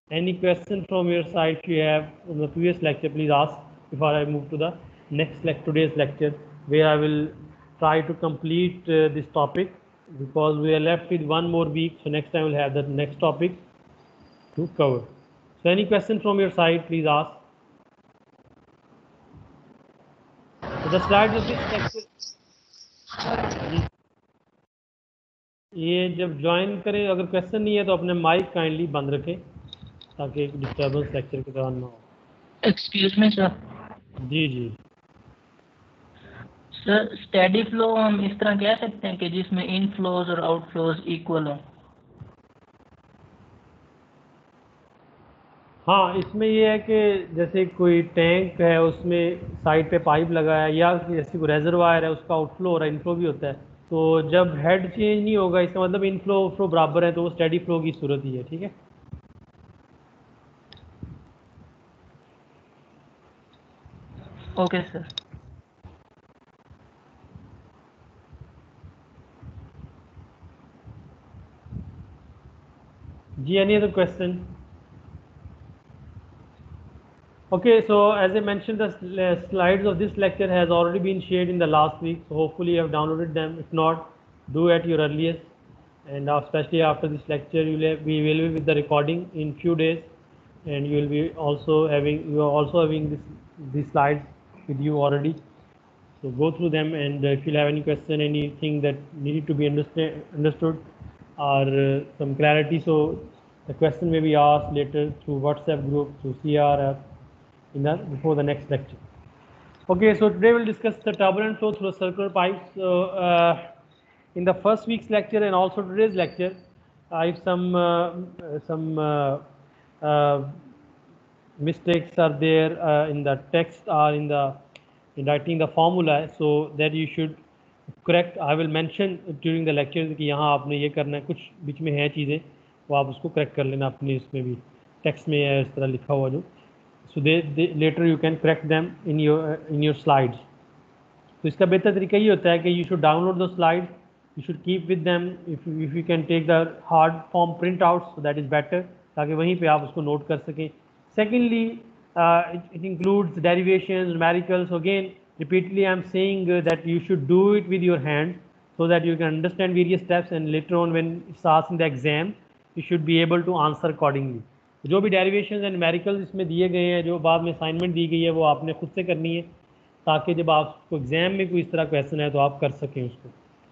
Any question from your side if you have from the previous lecture, please ask before I move to the today's lecture, where I will try to complete this topic, because we are left with one more week. So next time we'll have the next topic to cover. So any question from your side, please ask. So the slides of this lecture. ये जब join करें, अगर question नहीं है तो अपने mic kindly बंद रखें ताकि डिस्टर्बेंस लेक्चर के दौरान ना हो. Excuse me sir. जी जी सर, स्टेडी फ्लो हम इस तरह कह सकते हैं कि जिसमें इनफ्लोज और आउटफ्लोज इक्वल हो. हाँ, इसमें ये है कि जैसे कोई टैंक है, उसमें साइड पे पाइप लगा है, या जैसे कोई रेजरवायर है, उसका आउटफ्लो हो रहा है, इनफ्लो भी होता है. तो जब हेड चेंज नहीं होगा, इसका मतलब इनफ्लो आउटफ्लो बराबर है, तो वो स्टेडी फ्लो की सूरत ही है. ठीक है. Okay sir. जी, any other question? Okay, so as I mentioned, the slides of this lecture has already been shared in the last week, so hopefully you have downloaded them. If not, do at your earliest, and especially after this lecture, we will be with the recording in few days, and you are also having these slides with you already. So go through them, and if you have any question, anything that needed to be understood, or some clarity, so the question may be asked later through WhatsApp group, through CR before the next lecture. Okay, so today we'll discuss the turbulent flow through circular pipes. So in the first week's lecture and also today's lecture, if some mistakes are there in the text or in writing the formula, so that you should correct. I will mention during the lecture कि यहाँ आपने ये करना है, कुछ बीच में है चीज़ें वो आप उसको करेक्ट कर लेना अपने इसमें भी टेक्स्ट में है इस तरह लिखा हुआ जो. So later you can correct them in your slides. तो इसका बेहतर तरीका ये होता है कि you should download the slides, you should keep with them. If you can take the hard form printouts, so that is better, ताकि वहीं पे आप उसको नोट कर सकें. Secondly, it includes derivations, numericals. So again, repeatedly I am saying that you should do it with your hand, so that you can understand various steps, and later on when it's asked in the exam, you should be able to answer accordingly. जो भी derivations and numericals इसमें दिए गए हैं, जो बाद में assignment दी गई है, वो आपने खुद से करनी है, ताकि जब आपको एग्जाम में कोई इस तरह क्वेश्चन है तो आप कर सकें उसको.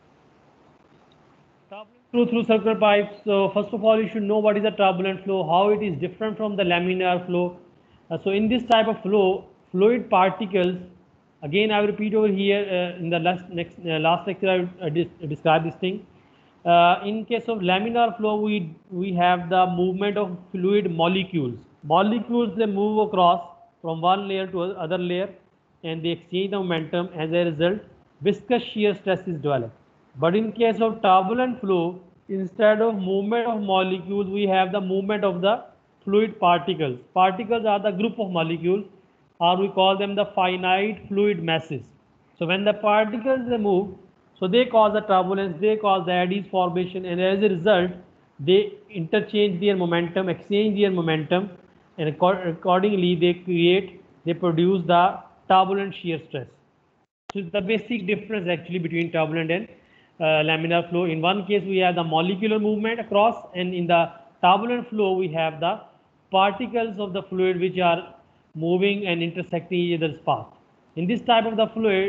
Turbulent flow through circular pipes. So first of all, you should know what is a turbulent flow, how it is different from the laminar flow. So in this type of flow, fluid particles, again I will repeat over here, in the last lecture I described this thing. In case of laminar flow, we have the movement of fluid molecules. Molecules, they move across from one layer to other layer, and they exchange the momentum. As a result, viscous shear stress is developed. But in case of turbulent flow, instead of movement of molecules, we have the movement of the fluid particles. Particles are the group of molecules, or we call them the finite fluid masses. So when the particles they move, so they cause the turbulence, they cause the eddies formation, and as a result, they interchange their momentum, exchange their momentum, and accordingly they produce the turbulent shear stress. So the basic difference actually between turbulent and laminar flow. In one case we have the molecular movement across, and in the turbulent flow we have the particles of the fluid which are moving and intersecting each other's path. In this type of the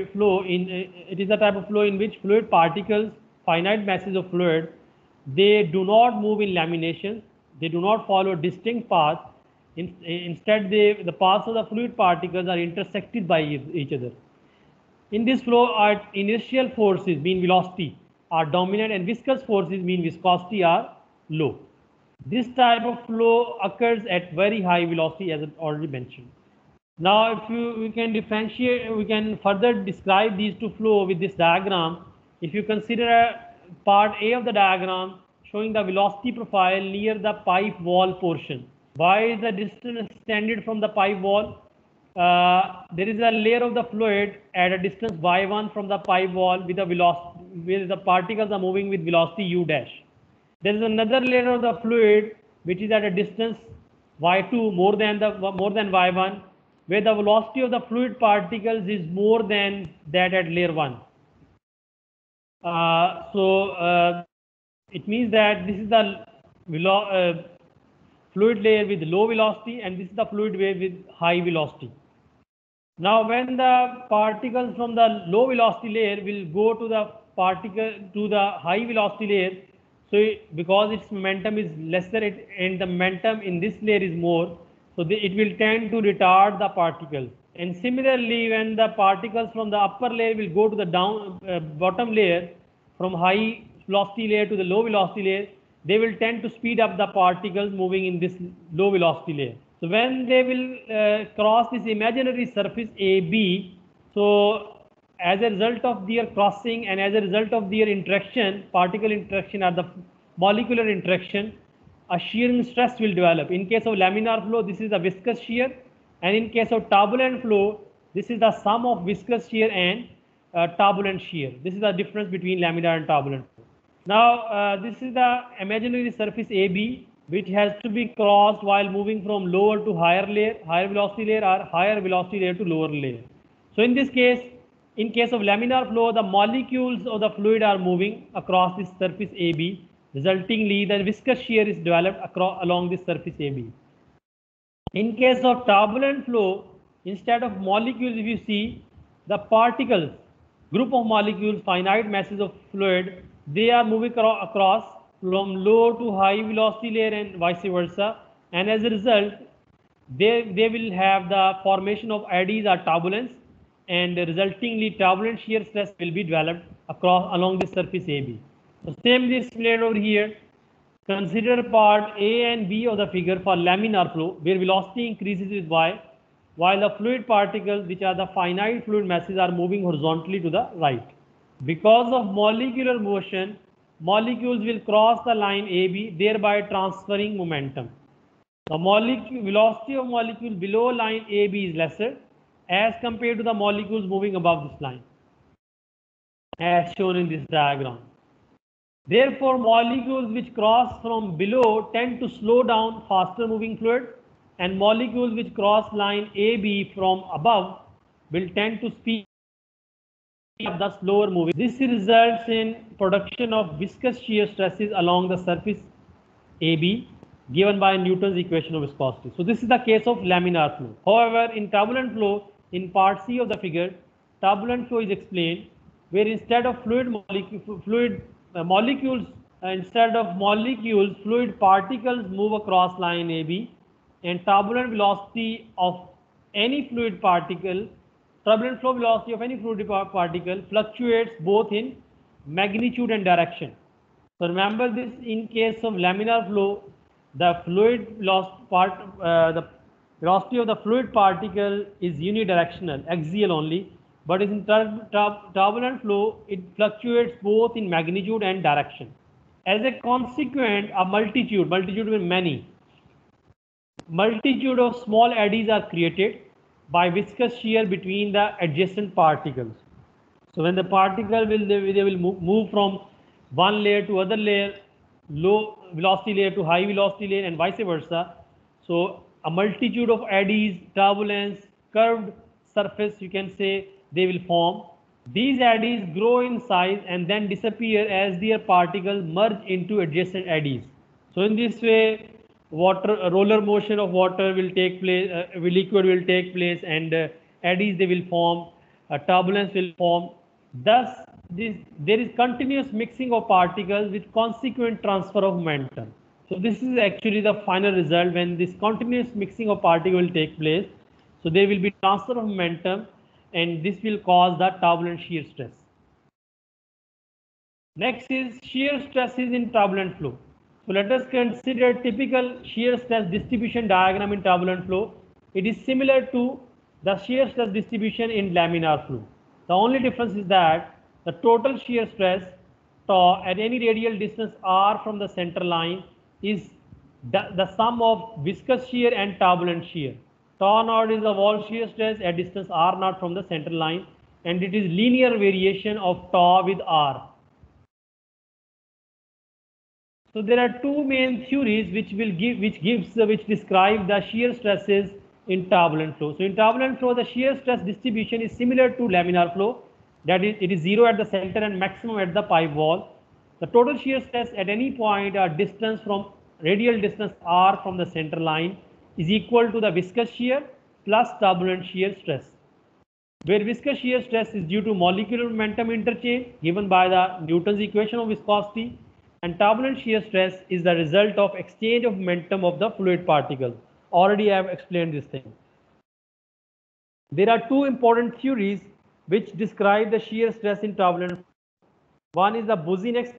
it is a type of flow in which fluid particles, finite masses of fluid, they do not move in laminations, they do not follow distinct paths. Instead, the paths of the fluid particles are intersected by each other. In this flow, our inertial forces mean velocity are dominant, and viscous forces mean viscosity are low. This type of flow occurs at very high velocity, as I already mentioned. Now, if we can differentiate, we can further describe these two flow with this diagram. If you consider part A of the diagram showing the velocity profile near the pipe wall portion. Why is the distance extended from the pipe wall? There is a layer of the fluid at a distance y1 from the pipe wall with a velocity, where the particles are moving with velocity u dash. There is another layer of the fluid which is at a distance y2 more than y1, where the velocity of the fluid particles is more than that at layer 1. It means that this is the fluid layer with low velocity, and this is the fluid layer with high velocity. Now, when the particles from the low velocity layer will go to the high velocity layer, so because its momentum is lesser and the momentum in this layer is more, so it will tend to retard the particles. And similarly, when the particles from the upper layer will go to the bottom layer, from high velocity layer to the low velocity layer, they will tend to speed up the particles moving in this low velocity layer. So when they will cross this imaginary surface AB, so as a result of their crossing and as a result of their interaction, particle interaction or the molecular interaction, a shearing stress will develop. In case of laminar flow, this is the viscous shear, and in case of turbulent flow, this is the sum of viscous shear and turbulent shear. This is the difference between laminar and turbulent flow. Now, this is the imaginary surface AB, which has to be crossed while moving from lower to higher layer, higher velocity layer, or higher velocity layer to lower layer. So in this case, in case of laminar flow, the molecules of the fluid are moving across this surface AB, resultingly the viscous shear is developed along this surface AB. In case of turbulent flow, instead of molecules, if you see the particles, group of molecules, finite masses of fluid, they are moving across from low to high velocity layer and vice versa, and as a result, they will have the formation of eddies or turbulence, and resultingly turbulent shear stress will be developed along the surface AB. So same is displayed over here. Consider part A and B of the figure for laminar flow, where velocity increases with y, while the fluid particles, which are the finite fluid masses, are moving horizontally to the right. Because of molecular motion, molecules will cross the line AB, thereby transferring momentum. The velocity of molecule below line AB is lesser as compared to the molecules moving above this line, as shown in this diagram. Therefore, molecules which cross from below tend to slow down faster moving fluid, and molecules which cross line AB from above will tend to speed up the slower moving. This results in production of viscous shear stresses along the surface AB, given by Newton's equation of viscosity. So this is the case of laminar flow. However, in turbulent flow, in part C of the figure, turbulent flow is explained, where instead of fluid particles move across line AB, and turbulent velocity of any fluid particle, turbulent flow velocity of any fluid particle fluctuates both in magnitude and direction. So remember this, in case of laminar flow, the velocity of the fluid particle is unidirectional, axial only, but in turbulent flow, it fluctuates both in magnitude and direction. As a consequence, a multitude means multitude of small eddies are created by viscous shear between the adjacent particles. So when the particle will move from one layer to other layer, low velocity layer to high velocity layer, and vice versa. So a multitude of eddies, turbulence, curved surface, you can say, they will form. These eddies grow in size and then disappear as their particles merge into adjacent eddies. So in this way, roller motion of water will take place, liquid will take place, and eddies they will form, turbulence will form. Thus, there is continuous mixing of particles with consequent transfer of momentum. So this is actually the final result when this continuous mixing of particles will take place. So there will be transfer of momentum, and this will cause the turbulent shear stress. Next is shear stresses in turbulent flow. So let us consider typical shear stress distribution diagram in turbulent flow. It is similar to the shear stress distribution in laminar flow. The only difference is that the total shear stress tau at any radial distance r from the center line is the sum of viscous shear and turbulent shear. Tau naught is the wall shear stress at distance r naught from the center line, and it is linear variation of tau with r. So there are two main theories which describe the shear stresses in turbulent flow. So in turbulent flow, the shear stress distribution is similar to laminar flow. That is, it is zero at the center and maximum at the pipe wall. The total shear stress at any point or distance from radial distance r from the center line is equal to the viscous shear plus turbulent shear stress, where viscous shear stress is due to molecular momentum interchange given by the Newton's equation of viscosity, and turbulent shear stress is the result of exchange of momentum of the fluid particles. Already I have explained this thing. There are two important theories which describe the shear stress in turbulent. One is the Boussinesq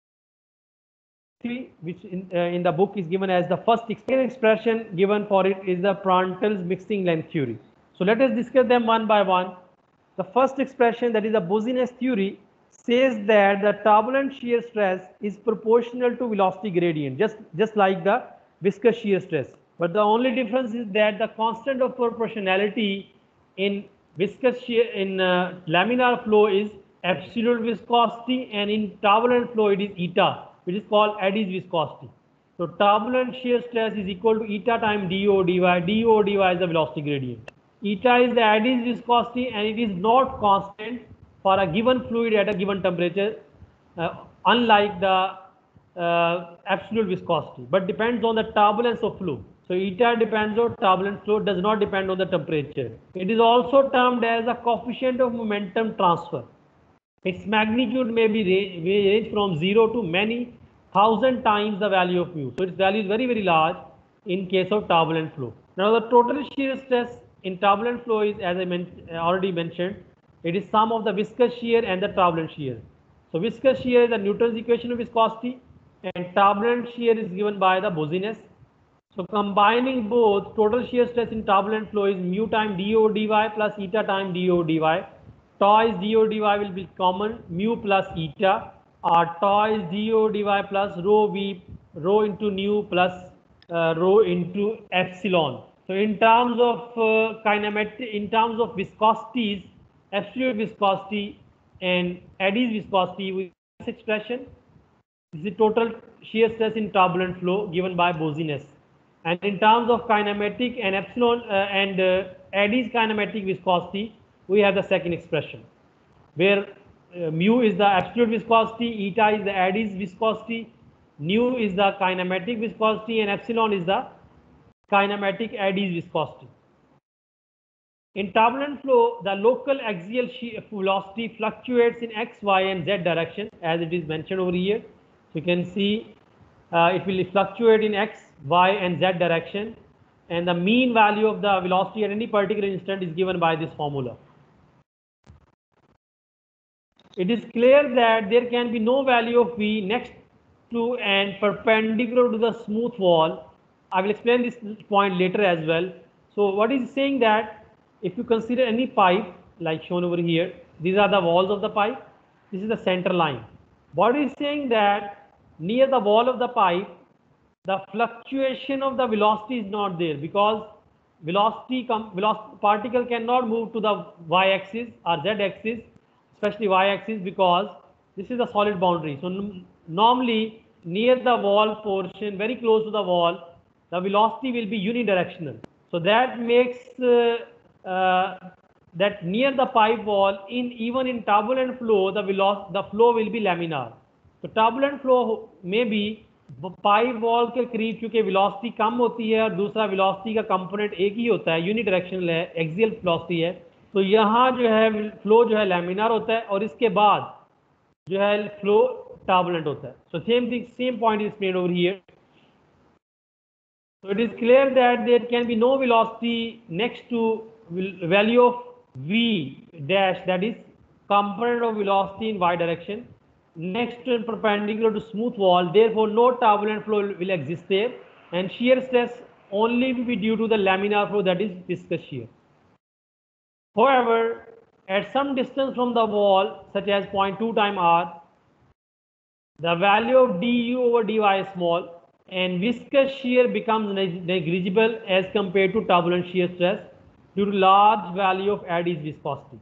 theory, which in the book is given as the first expression given for it is the Prandtl's mixing length theory. So let us discuss them one by one. The first expression, that is the Boussinesq theory, says that the turbulent shear stress is proportional to velocity gradient, just like the viscous shear stress. But the only difference is that the constant of proportionality in viscous shear in laminar flow is absolute viscosity, and in turbulent flow it is eta, which is called eddy's viscosity. So turbulent shear stress is equal to eta times dO dy. dO dy is the velocity gradient. Eta is the eddy's viscosity, and it is not constant for a given fluid at a given temperature, unlike the absolute viscosity, but depends on the turbulence of flow. So eta depends on turbulent flow, does not depend on the temperature. It is also termed as a coefficient of momentum transfer. Its magnitude may range from 0 to many thousand times the value of mu. So its value is very, very large in case of turbulent flow. Now the total shear stress in turbulent flow is, as I already mentioned, it is sum of the viscous shear and the turbulent shear. So viscous shear is the Newton's equation of viscosity, and turbulent shear is given by the Boussinesq. So combining both, total shear stress in turbulent flow is mu times dO dy plus eta times dO dy. Tau is dO dy will be common, mu plus eta, or tau is dO dy plus rho into nu plus rho into epsilon. So in terms of kinematic, in terms of viscosities, absolute viscosity and eddy's viscosity, we have this expression. This is the total shear stress in turbulent flow given by Boussinesq. And in terms of kinematic and epsilon eddy's kinematic viscosity, we have the second expression, where mu is the absolute viscosity, eta is the eddy's viscosity, nu is the kinematic viscosity, and epsilon is the kinematic eddy's viscosity. In turbulent flow, the local axial velocity fluctuates in x, y, and z direction, as it is mentioned over here. So you can see it will fluctuate in x, y, and z direction, and the mean value of the velocity at any particular instant is given by this formula. It is clear that there can be no value of v next to and perpendicular to the smooth wall. I will explain this point later as well. So what is saying that if you consider any pipe like shown over here, these are the walls of the pipe, this is the center line. What is saying that near the wall of the pipe, the fluctuation of the velocity is not there, because velocity particle cannot move to the y-axis or z-axis, especially y-axis, because this is a solid boundary. So normally near the wall portion, very close to the wall, the velocity will be unidirectional. So that makes that near the pipe wall, even in turbulent flow, the flow will be laminar. So turbulent flow may be pipe wall के करीब क्योंकि velocity कम होती है और दूसरा velocity का component एक ही होता है, यूनिडायरेक्शनल है, एक्सियल वेलोसिटी है, तो यहाँ जो है फ्लो जो है लैमिनार होता है और इसके बाद जो है फ्लो टर्बुलेंट होता है. So same thing, same point is explained over here. So it is clear that there can be no velocity next to value of v dash, that is component of velocity in y direction, next to and perpendicular to smooth wall. Therefore no turbulent flow will exist there, and shear stress only will be due to the laminar flow, that is viscous shear. However, at some distance from the wall, such as 0.2 times r, the value of du over dy is small, and viscous shear becomes negligible as compared to turbulent shear stress due to large value of eddy's viscosity.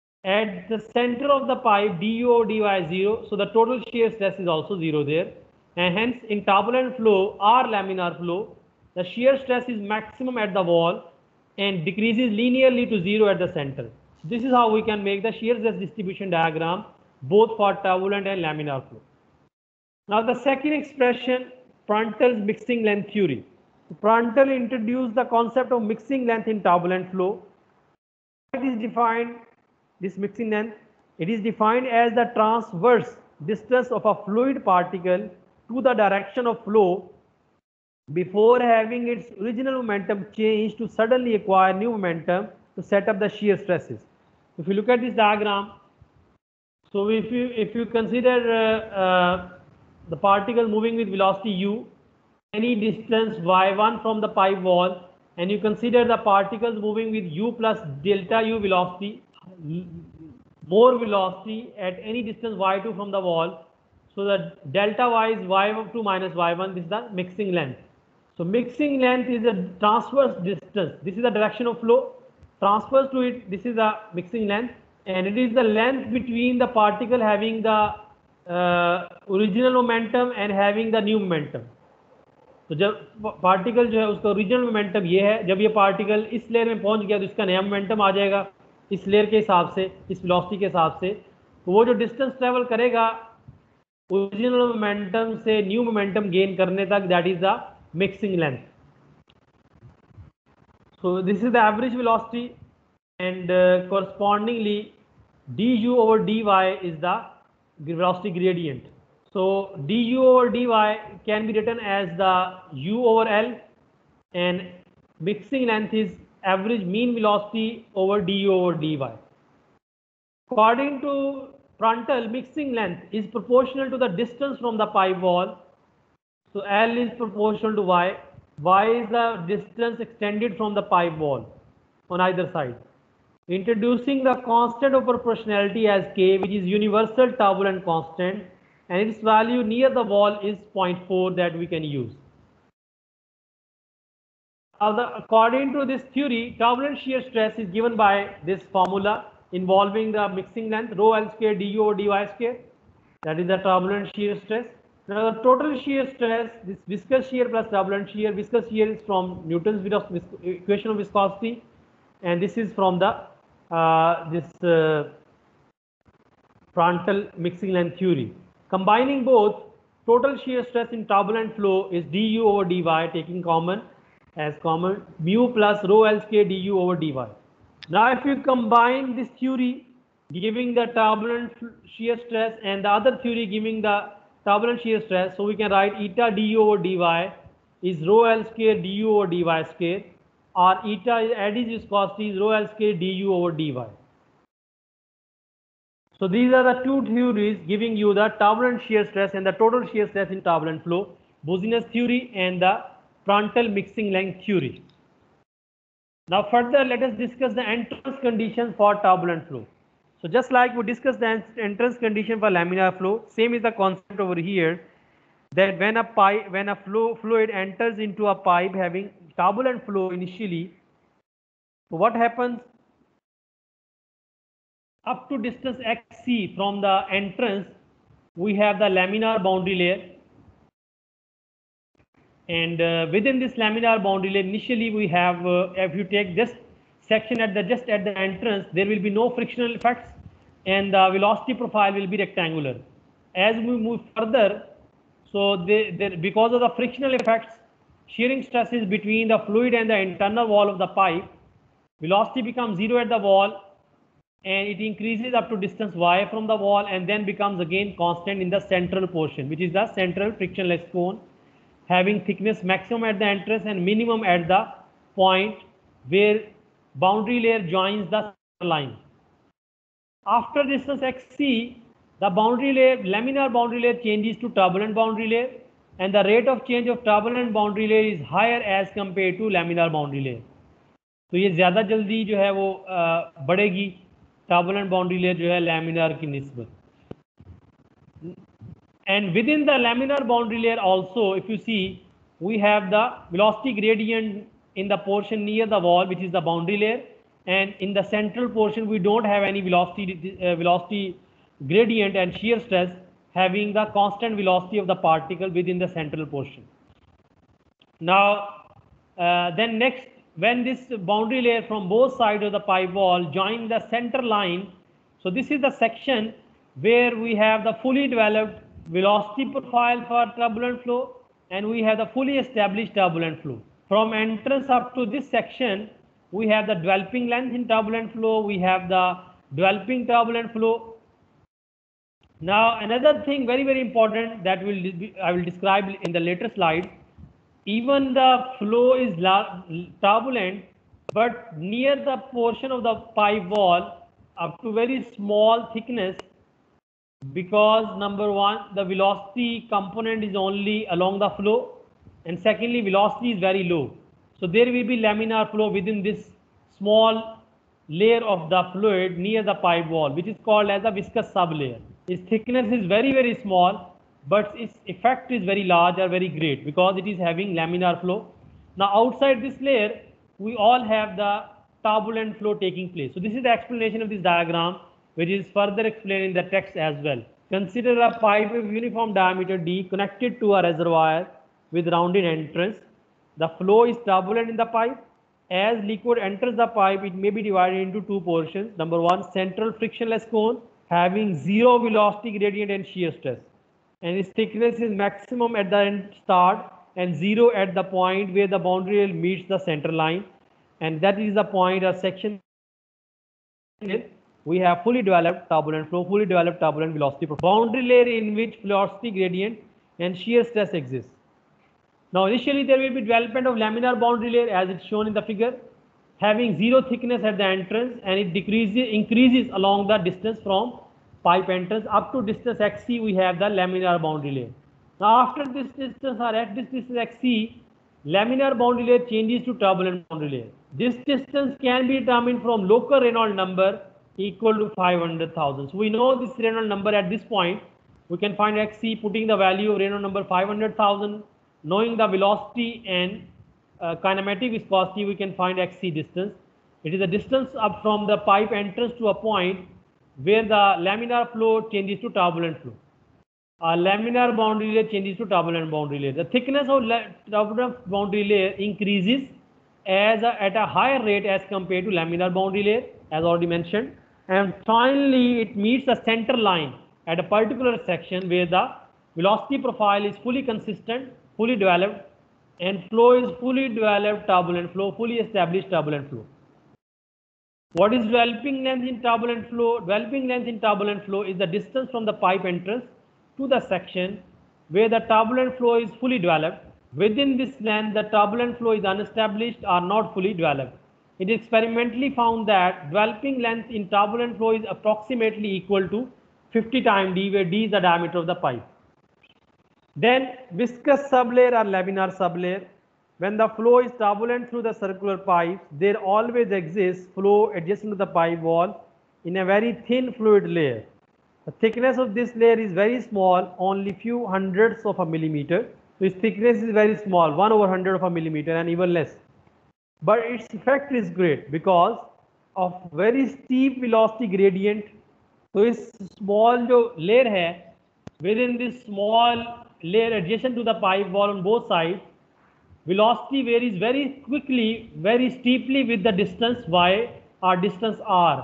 At the center of the pipe, du over dy is 0, so the total shear stress is also 0 there. and hence in turbulent flow or laminar flow, the shear stress is maximum at the wall and decreases linearly to zero at the center. This is how we can make the shear stress distribution diagram both for turbulent and laminar flow. Now the second expression, Prandtl's mixing length theory. Prandtl introduced the concept of mixing length in turbulent flow. It is defined, this mixing length, it is defined as the transverse distance of a fluid particle to the direction of flow before having its original momentum change to suddenly acquire new momentum to set up the shear stresses. If you look at this diagram, so if you consider the particle moving with velocity u, any distance y1 from the pipe wall, and you consider the particles moving with u plus delta u velocity, more velocity at any distance y2 from the wall. So the delta y is y2 minus y1. This is the mixing length. So mixing length is a transverse distance. This is the direction of flow. Transverse to it, this is the mixing length, and it is the length between the particle having the original momentum and having the new momentum. तो जब particle जो है उसका original momentum ये है, जब ये particle इस लेयर में पहुंच गया तो इसका नया मोमेंटम आ जाएगा इस लेयर के हिसाब से, इस वेलोसिटी के हिसाब से। तो वो जो डिस्टेंस ट्रेवल करेगा ओरिजिनल मोमेंटम से न्यू मोमेंटम गेन करने तक, that is the mixing length. So this is the average velocity and correspondingly du over dy is the velocity gradient. So du over dy can be written as the u over L, and mixing length is average mean velocity over du over dy. According to Prandtl, mixing length is proportional to the distance from the pipe wall. So L is proportional to y. Y is the distance extended from the pipe wall on either side. Introducing the constant of proportionality as k, which is universal turbulent constant, and its value near the wall is 0.4 that we can use. According to this theory, turbulent shear stress is given by this formula involving the mixing length rho L square du over dy square. That is the turbulent shear stress. Now the total shear stress, this viscous shear plus turbulent shear. Viscous shear is from Newton's equation of viscosity, and this is from the Prandtl mixing length theory. Combining both, total shear stress in turbulent flow is du over dy, taking common as common mu plus rho L square du over dy. Now if you combine this theory giving the turbulent shear stress and the other theory giving the turbulent shear stress, so we can write eta du over dy is rho L square du over dy square, or eta eddy's viscosity is rho L square du over dy. So these are the two theories giving you the turbulent shear stress and the total shear stress in turbulent flow, Boussinesq theory and the Prandtl mixing length theory. Now further, let us discuss the entrance conditions for turbulent flow. So just like we discussed the entrance condition for laminar flow, same is the concept over here, that when a fluid enters into a pipe having turbulent flow initially, so what happens? Up to distance xc from the entrance, we have the laminar boundary layer, and within this laminar boundary layer, initially we have, if you take this section at the entrance, there will be no frictional effects, and the velocity profile will be rectangular. As we move further, so because of the frictional effects, shearing stresses between the fluid and the internal wall of the pipe, velocity becomes zero at the wall, and it increases up to distance y from the wall, and then becomes again constant in the central portion, which is the central frictionless cone, having thickness maximum at the entrance and minimum at the point where boundary layer joins the line. After distance xc, the boundary layer, laminar boundary layer changes to turbulent boundary layer, and the rate of change of turbulent boundary layer is higher as compared to laminar boundary layer. तो ये ज़्यादा जल्दी जो है वो बढ़ेगी turbulent boundary layer जो है laminar की निस्बत. And within the laminar boundary layer also, if you see, we have the velocity gradient in the portion near the wall, which is the boundary layer, and in the central portion we don't have any velocity gradient and shear stress. having the constant velocity of the particle within the central portion. Now, then next, when this boundary layer from both sides of the pipe wall join the center line, so this is the section where we have the fully developed velocity profile for turbulent flow, and we have the fully established turbulent flow. From entrance up to this section, we have the developing length in turbulent flow, we have the developing turbulent flow. Now, another thing very important that I will describe in the later slide. Even the flow is turbulent, but near the portion of the pipe wall up to very small thickness, because number one, the velocity component is only along the flow, and secondly, velocity is very low. So there will be laminar flow within this small layer of the fluid near the pipe wall, which is called as a viscous sublayer. Its thickness is very small, but its effect is very large or very great because it is having laminar flow. Now outside this layer, we all have the turbulent flow taking place. So this is the explanation of this diagram, which is further explained in the text as well. Consider a pipe of uniform diameter d connected to a reservoir with rounded entrance. The flow is turbulent in the pipe. As liquid enters the pipe, it may be divided into two portions. Number one, central frictionless cone having zero velocity gradient and shear stress, and its thickness is maximum at the end start and zero at the point where the boundary layer meets the center line, and that is the point or section we have fully developed turbulent flow, fully developed turbulent velocity boundary layer in which velocity gradient and shear stress exists. Now initially there will be development of laminar boundary layer as it's shown in the figure, having zero thickness at the entrance, and it increases along the distance from pipe entrance up to distance xc. We have the laminar boundary layer. Now after this distance or at this distance xc, laminar boundary layer changes to turbulent boundary layer. This distance can be determined from local Reynolds number equal to 500,000. So we know this Reynolds number at this point. We can find xc putting the value of Reynolds number 500,000, knowing the velocity and kinematic viscosity. We can find xc distance. It is the distance up from the pipe entrance to a point where the laminar flow changes to turbulent flow. Laminar boundary layer changes to turbulent boundary layer. The thickness of turbulent boundary layer increases at a higher rate as compared to laminar boundary layer, as already mentioned, and finally it meets the center line at a particular section where the velocity profile is fully consistent, fully developed, and flow is fully developed turbulent flow, fully established turbulent flow. What is developing length in turbulent flow? Developing length in turbulent flow is the distance from the pipe entrance to the section where the turbulent flow is fully developed. Within this length, the turbulent flow is unestablished or not fully developed. It is experimentally found that developing length in turbulent flow is approximately equal to 50 times d, where d is the diameter of the pipe. Then viscous sublayer or laminar sublayer. When the flow is turbulent through the circular pipes, there always exists flow adjacent to the pipe wall in a very thin fluid layer. The thickness of this layer is very small, only few hundredths of a millimeter. So its thickness is very small, 1/100 of a millimeter and even less. But its effect is great because of very steep velocity gradient. So इस small जो layer है, within this small layer adjacent to the pipe wall on both sides, velocity varies very quickly, very steeply with the distance y or distance r.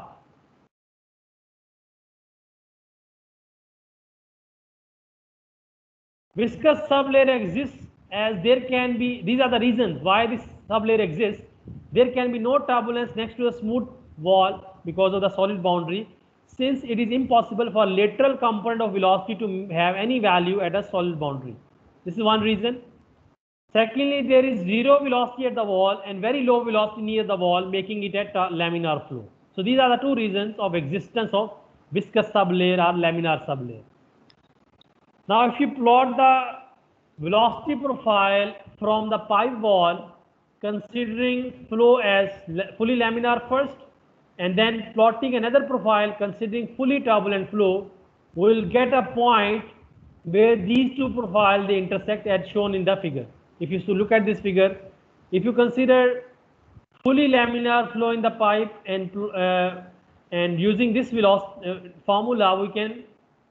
Viscous sublayer exists as there can be, these are the reasons why this sublayer exists. There can be no turbulence next to a smooth wall because of the solid boundary, since it is impossible for lateral component of velocity to have any value at a solid boundary. This is one reason. Secondly, there is zero velocity at the wall and very low velocity near the wall, making it a laminar flow. So these are the two reasons of existence of viscous sublayer or laminar sublayer. Now if you plot the velocity profile from the pipe wall, considering flow as fully laminar first, and then plotting another profile considering fully turbulent flow, we will get a point where these two profiles they intersect as shown in the figure. If you look at this figure, if you consider fully laminar flow in the pipe and using this velocity formula, we can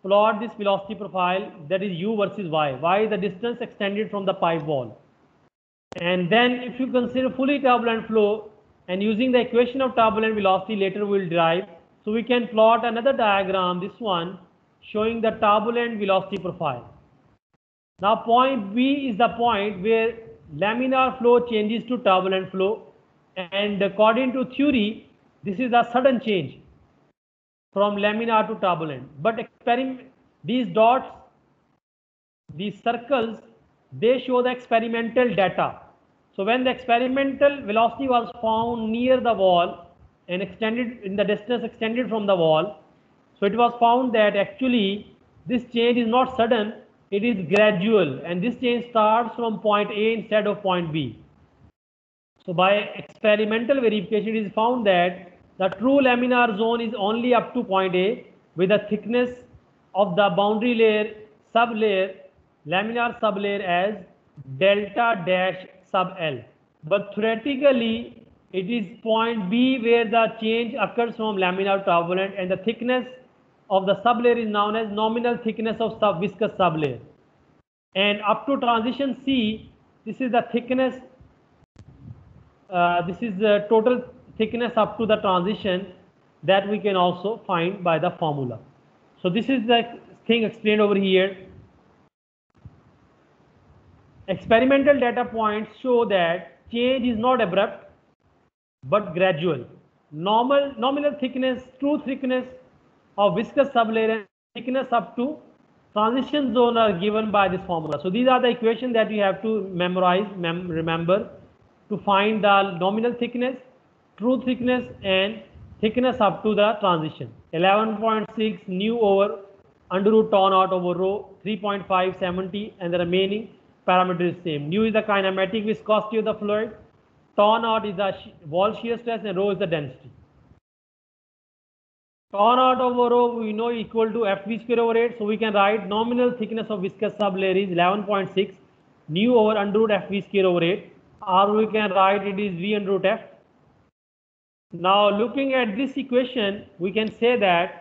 plot this velocity profile, that is u versus y. Y is the distance extended from the pipe wall. And then if you consider fully turbulent flow, and using the equation of turbulent velocity later we will derive, so we can plot another diagram, this one, showing the turbulent velocity profile. Now point B is the point where laminar flow changes to turbulent flow, and according to theory, this is a sudden change from laminar to turbulent. But these dots, these circles, they show the experimental data. So when the experimental velocity was found near the wall and extended in the distance extended from the wall, so it was found that actually this change is not sudden, it is gradual, and this change starts from point A instead of point B. So by experimental verification, it is found that the true laminar zone is only up to point A, with the thickness of the boundary layer sublayer, laminar sublayer, as delta dash sub L. But theoretically, it is point B where the change occurs from laminar to turbulent, and the thickness of the sublayer is known as nominal thickness of viscous sublayer. And up to transition C, this is the thickness, this is the total thickness up to the transition that we can also find by the formula. So this is the thing explained over here. Experimental data points show that change is not abrupt but gradual. Nominal thickness, true thickness of viscous sublayer, and thickness up to transition zone are given by this formula. So these are the equations that you have to memorize, remember, to find the nominal thickness, true thickness, and thickness up to the transition. 11.6 nu over under root tau naught over rho, 3.570, and the remaining parameter is same. Nu is the kinematic viscosity of the fluid, tau naught is the wall shear stress, and rho is the density. Tau naught over rho we know equal to Fv square over 8, so we can write nominal thickness of viscous sublayer is 11.6 nu over under root Fv square over 8, or we can write it is V under root F. Now looking at this equation, we can say that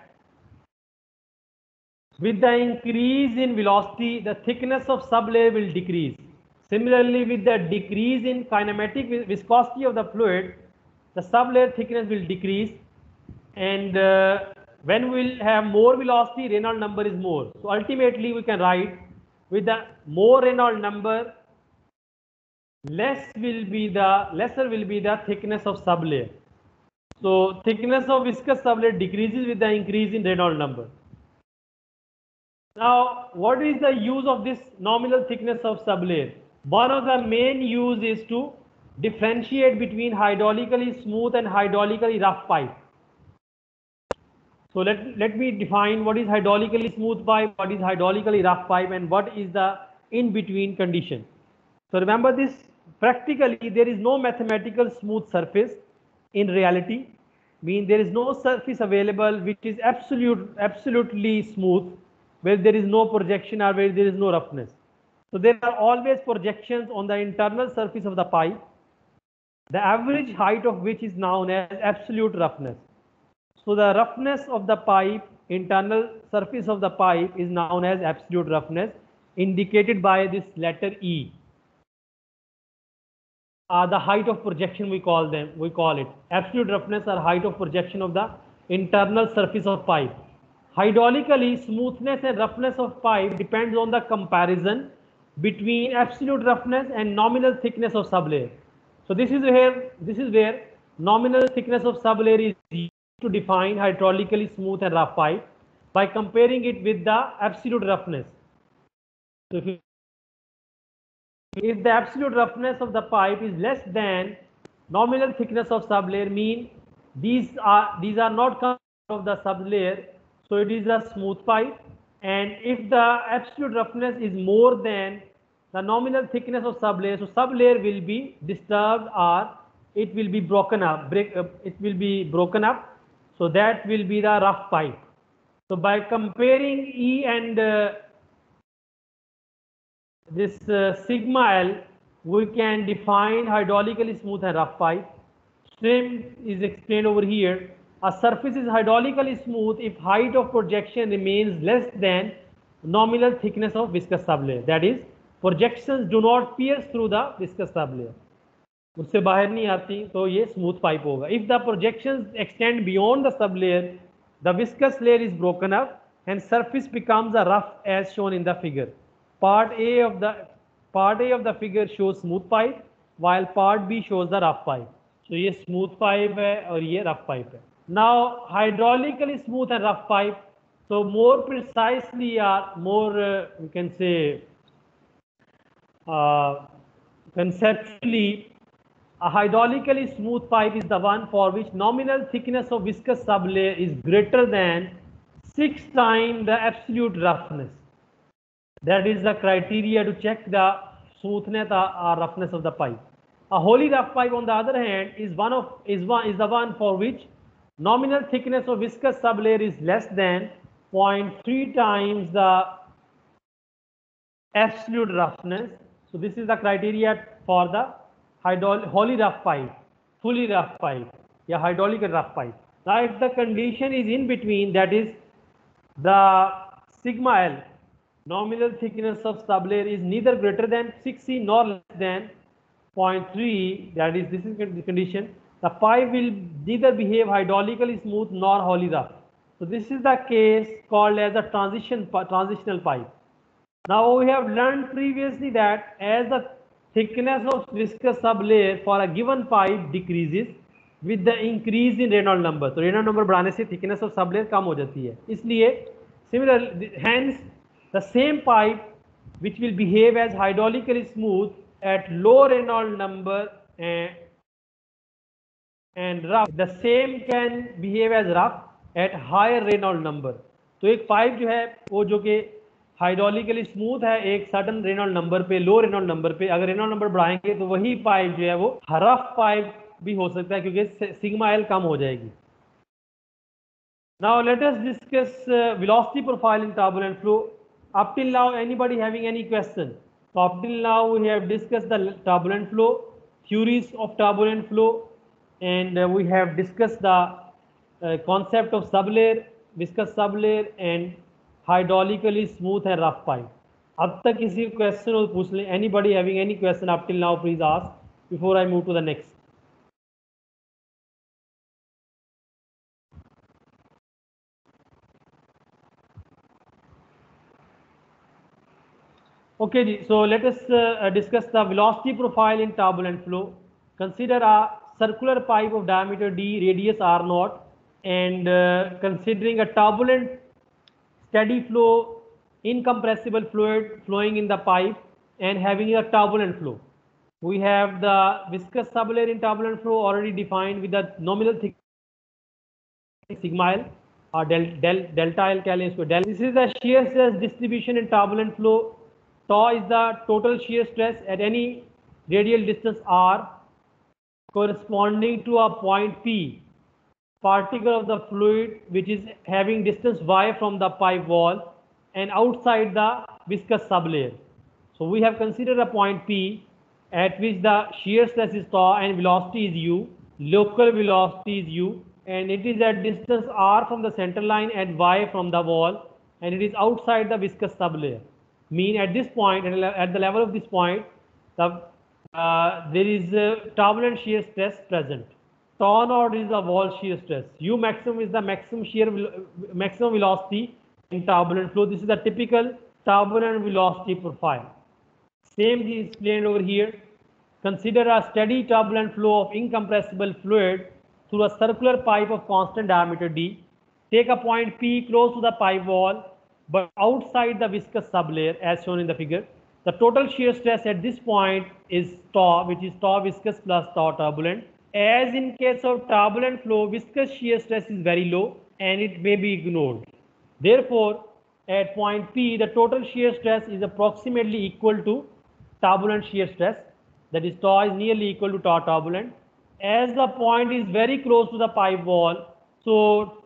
with the increase in velocity, the thickness of sublayer will decrease. Similarly, with the decrease in kinematic viscosity of the fluid, the sublayer thickness will decrease, and when we will have more velocity, Reynolds number is more. So ultimately we can write, with the more Reynolds number, lesser will be the thickness of sublayer. So thickness of viscous sublayer decreases with the increase in Reynolds number. Now, what is the use of this nominal thickness of sublayer? One of the main use is to differentiate between hydraulically smooth and hydraulically rough pipe. So let me define what is hydraulically smooth pipe, what is hydraulically rough pipe, and what is the in-between condition. So remember this, practically there is no mathematical smooth surface in reality, mean there is no surface available which is absolutely smooth, where there is no projection or where there is no roughness. So there are always projections on the internal surface of the pipe, the average height of which is known as absolute roughness. So the roughness of the pipe, internal surface of the pipe, is known as absolute roughness, indicated by this letter E. The height of projection we call it. Absolute roughness or height of projection of the internal surface of pipe. Hydraulically, smoothness and roughness of pipe depends on the comparison between absolute roughness and nominal thickness of sublayer. So this is where nominal thickness of sublayer is used to define hydraulically smooth and rough pipe by comparing it with the absolute roughness. So if the absolute roughness of the pipe is less than nominal thickness of sublayer, mean these are not coming out of the sublayer, so it is a smooth pipe. And if the absolute roughness is more than the nominal thickness of sublayer, so sublayer will be disturbed or it will be broken up. So that will be the rough pipe. So by comparing E and this sigma L, we can define hydraulically smooth and rough pipe. Same is explained over here. A surface is hydraulically smooth if height of projection remains less than nominal thickness of viscous sublayer. That is, projections do not pierce through the viscous sublayer. उससे बाहर नहीं आती तो ये smooth pipe होगा. If the projections extend beyond the sublayer, the viscous layer is broken up and surface becomes a rough as shown in the figure. Part A of the figure shows smooth pipe, while part B shows the rough pipe. So ये smooth pipe है और ये rough pipe है. Now hydraulically smooth and rough pipe. So more precisely or more we can say conceptually, a hydraulically smooth pipe is the one for which nominal thickness of viscous sublayer is greater than 6 times the absolute roughness. That is the criteria to check the smoothness or roughness of the pipe. A wholly rough pipe, on the other hand, is the one for which nominal thickness of viscous sublayer is less than 0.3 times the absolute roughness. So this is the criteria for the wholly rough pipe, fully rough pipe, या hydraulic rough pipe. Now if the condition is in between, that is the sigma L, nominal thickness of sublayer is neither greater than 6C nor less than 0.3, that is, this is the condition, the pipe will neither behave hydraulically smooth nor wholly rough. So this is the case called as a transitional pipe. Now we have learned previously that as the thickness of viscous sublayer for a given pipe decreases with the increase in Reynolds number. तो Reynolds number बढ़ाने से thickness of sublayer कम हो जाती है. इसलिए similarly, hence the same pipe which will behave as hydraulically smooth at low Reynolds number and rough, the same can behave as rough at higher Reynolds number. तो एक pipe जो है वो जो कि हाइड्रोलिकली स्मूथ है एक सर्टन रेनॉल्ड नंबर पे, लो रेनॉल्ड नंबर पे, अगर रेनॉल्ड नंबर बढ़ाएंगे तो वही पाइप जो है वो रफ पाइप भी हो सकता है क्योंकि सिग्मा एल कम हो जाएगी. Now let us discuss velocity profile in turbulent flow. Up till now, anybody having any question? So up till now we have discussed the turbulent flow, theories of turbulent flow, and we have discussed the concept of sublayer, viscous sublayer and hydraulically smooth and rough pipe. अब तक किसी question हो पूछ लें. Anybody having any question up till now, please ask before I move to the next. Okay, so let us discuss the velocity profile in turbulent flow. Consider a circular pipe of diameter d, radius r0, and considering a turbulent steady flow incompressible fluid flowing in the pipe and having a turbulent flow. We have the viscous sublayer in turbulent flow already defined with the nominal thickness sigma L or delta L कह लें इसको. This is the shear stress distribution in turbulent flow. Tau is the total shear stress at any radial distance r corresponding to a point P, particle of the fluid which is having distance y from the pipe wall and outside the viscous sublayer. So we have considered a point P at which the shear stress is tau and velocity is u, local velocity is u, and it is at distance r from the center line and y from the wall, and it is outside the viscous sublayer. Mean at this point, at the level of this point, there is turbulent shear stress present. Tau naught is the wall shear stress. U maximum is the maximum velocity in turbulent flow. This is the typical turbulent velocity profile. Same is explained over here. Consider a steady turbulent flow of incompressible fluid through a circular pipe of constant diameter d. Take a point P close to the pipe wall but outside the viscous sublayer as shown in the figure. The total shear stress at this point is tau, which is tau viscous plus tau turbulent. As in case of turbulent flow, viscous shear stress is very low and it may be ignored. Therefore, at point P, the total shear stress is approximately equal to turbulent shear stress. That is, tau is nearly equal to tau turbulent. As the point is very close to the pipe wall, so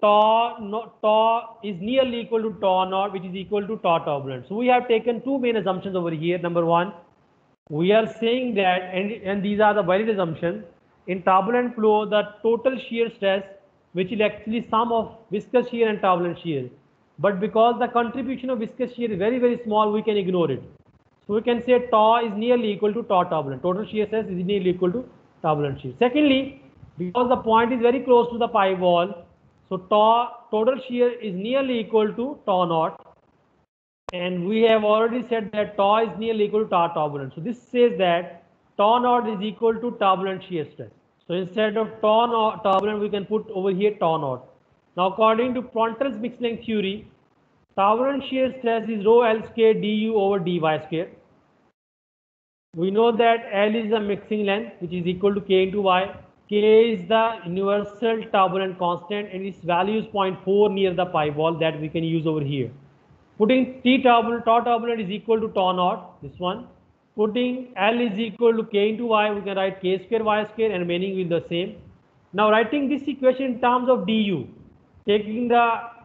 tau is nearly equal to tau naught, which is equal to tau turbulent. So we have taken two main assumptions over here. Number one, we are saying that, and these are the valid assumptions, in turbulent flow, the total shear stress which is actually sum of viscous shear and turbulent shear. But because the contribution of viscous shear is very, very small, we can ignore it. So we can say tau is nearly equal to tau turbulent. Total shear stress is nearly equal to turbulent shear. Secondly, because the point is very close to the pipe wall, so tau total shear is nearly equal to tau naught. And we have already said that tau is nearly equal to tau turbulent. So this says that tau naught is equal to turbulent shear stress. So instead of tau naught turbulent, we can put over here tau naught. Now according to Prandtl's mixed length theory, turbulent shear stress is rho L square du over dy square. We know that L is the mixing length, which is equal to K into Y. K is the universal turbulent constant and its value is 0.4 near the pipe wall that we can use over here. Putting tau turbulent is equal to tau naught, this one. Putting L is equal to K into Y, we can write K square Y square and remaining will be the same. Now writing this equation in terms of du, taking the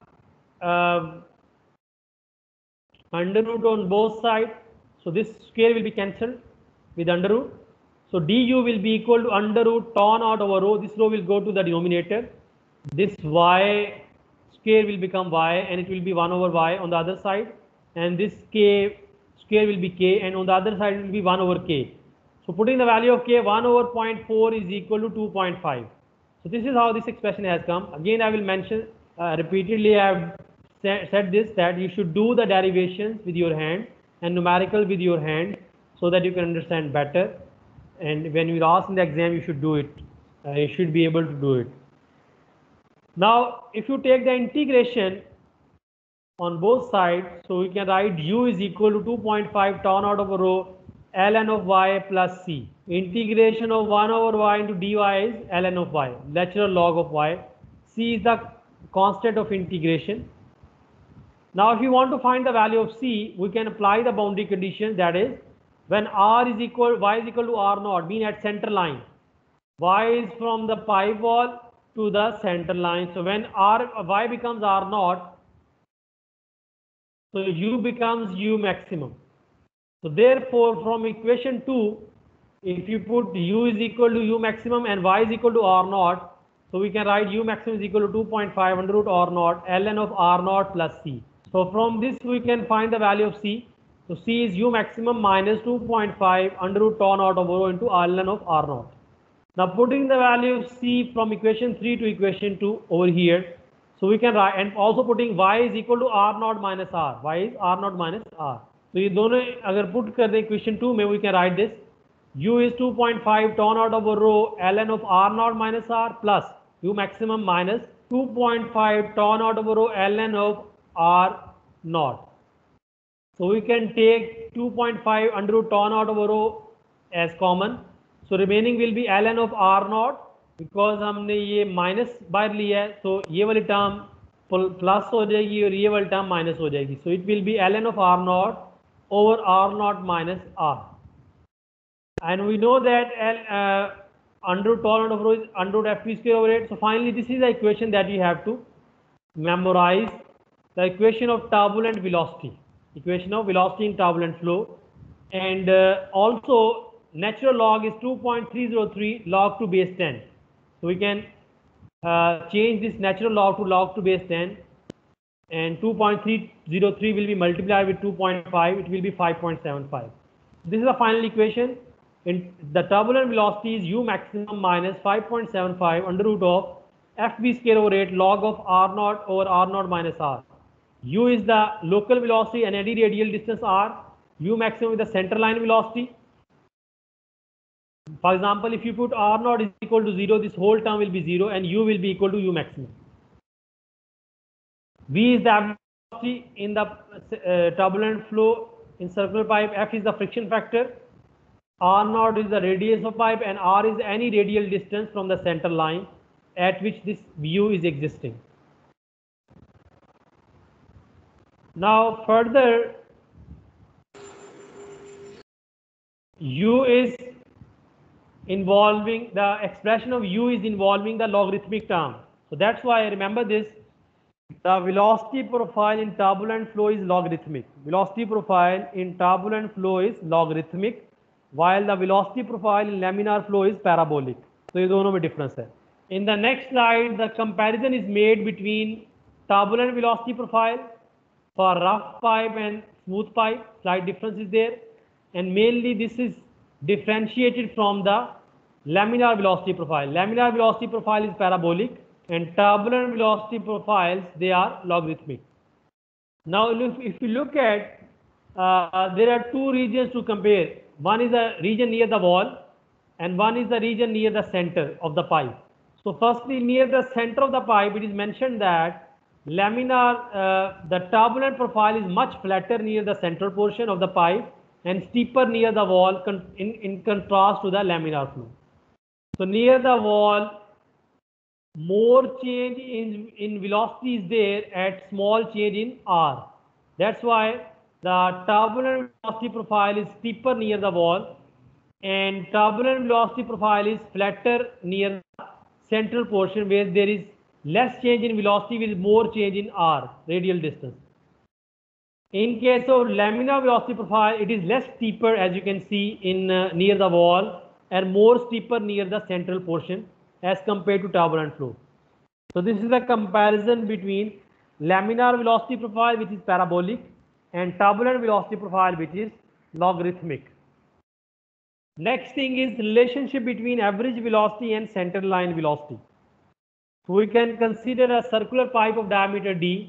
under root on both sides, so this square will be cancelled with under root. So du will be equal to under root tau naught over rho. This rho will go to the denominator. This y square will become y and it will be 1 over y on the other side, and this k square will be k, and on the other side it will be 1 over k. So putting the value of k, 1 over 0.4 is equal to 2.5. So this is how this expression has come. Again I will mention repeatedly, I have said this, that you should do the derivations with your hand and numerical with your hand so that you can understand better, and when you are asked in the exam you should do it, you should be able to do it. Now if you take the integration on both sides, so we can write u is equal to 2.5 tau naught over rho ln of y plus c. Integration of 1 over y into dy is ln of y, natural log of y. C is the constant of integration. Now if you want to find the value of c, we can apply the boundary condition, that is when r is equal, y is equal to r naught, mean at center line, y is from the pipe wall to the center line. So when y becomes r naught, so u becomes u maximum. So therefore from equation 2, if you put u is equal to u maximum and y is equal to r naught, so we can write u maximum is equal to 2.5 under root r naught ln of r naught plus c. So from this we can find the value of c. So c is u maximum minus 2.5 under root tau naught over rho into ln of r naught. Now putting the value of c from equation 3 to equation 2 over here, so we can write, and also putting y is equal to r naught minus r, y is r naught minus r. So ये दोनों अगर put कर दें equation 2 में, we can write this, u is 2.5 tau naught over rho ln of r naught minus r plus u maximum minus 2.5 tau naught over rho ln of r naught. So we can take 2.5 under root tau naught over rho as common. So remaining will be ln of r naught, because हमने ये minus बाहर लिया है, तो ये वाली term plus हो जाएगी और ये वाली टर्म माइनस हो जाएगी. So it will be ln of r naught over r naught minus r. And we know that under root tau naught over rho is under root f square over 8. So finally this is the equation that you have to memorize, the equation of turbulent velocity, equation of velocity in turbulent flow. And also natural log is 2.303 log to base 10. So we can change this natural log to log to base 10, and 2.303 will be multiplied with 2.5, it will be 5.75. This is the final equation. In the turbulent velocity is u maximum minus 5.75 under root of fb square over 8 log of r naught over r naught minus r. U is the local velocity and any radial distance r. U maximum is the center line velocity. For example, if you put r naught is equal to 0, this whole term will be 0 and u will be equal to u maximum. V is the velocity in the turbulent flow in circular pipe. F is the friction factor. R naught is the radius of pipe, and r is any radial distance from the center line at which this u is existing. Now further, u is involving, the expression of u is involving the logarithmic term. So that's why remember this, the velocity profile in turbulent flow is logarithmic. Velocity profile in turbulent flow is logarithmic, while the velocity profile in laminar flow is parabolic. तो ये दोनों में difference है. In the next slide, the comparison is made between turbulent velocity profile for rough pipe and smooth pipe. Slight difference is there, and mainly this is differentiated from the laminar velocity profile. Laminar velocity profile is parabolic, and turbulent velocity profiles, they are logarithmic. Now, if you look at, there are two regions to compare. One is the region near the wall, and one is the region near the center of the pipe. So, firstly, near the center of the pipe, it is mentioned that laminar, the turbulent profile is much flatter near the central portion of the pipe and steeper near the wall in contrast to the laminar flow. So, near the wall, more change in velocity is there at small change in R. That's why the turbulent velocity profile is steeper near the wall and turbulent velocity profile is flatter near the central portion where there is less change in velocity with more change in R, radial distance. In case of laminar velocity profile, it is less steeper as you can see in near the wall and more steeper near the central portion as compared to turbulent flow. So this is the comparison between laminar velocity profile, which is parabolic, and turbulent velocity profile, which is logarithmic. Next thing is relationship between average velocity and center line velocity. So we can consider a circular pipe of diameter d.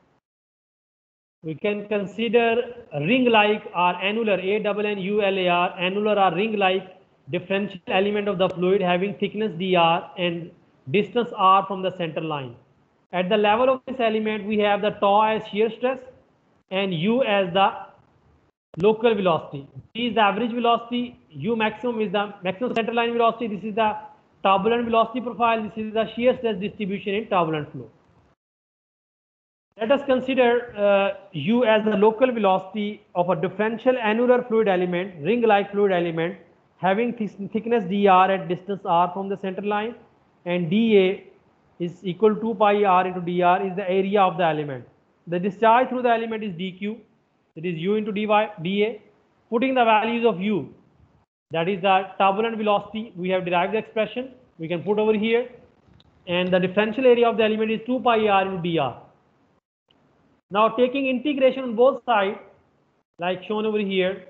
We can consider ring-like or annular, ANNULAR, annular or ring-like differential element of the fluid having thickness dr and distance r from the center line. At the level of this element, we have the tau as shear stress and u as the local velocity. This is the average velocity, u maximum is the maximum center line velocity, this is the turbulent velocity profile, this is the shear stress distribution in turbulent flow. Let us consider u as the local velocity of a differential annular fluid element, ring-like fluid element having thickness dr at distance r from the center line, and dA is equal to pi r into dr is the area of the element. The discharge through the element is dq, it is u into dA. Putting the values of u, that is the turbulent velocity, we have derived the expression, we can put over here, and the differential area of the element is 2 pi r into dr. Now taking integration on both sides, like shown over here,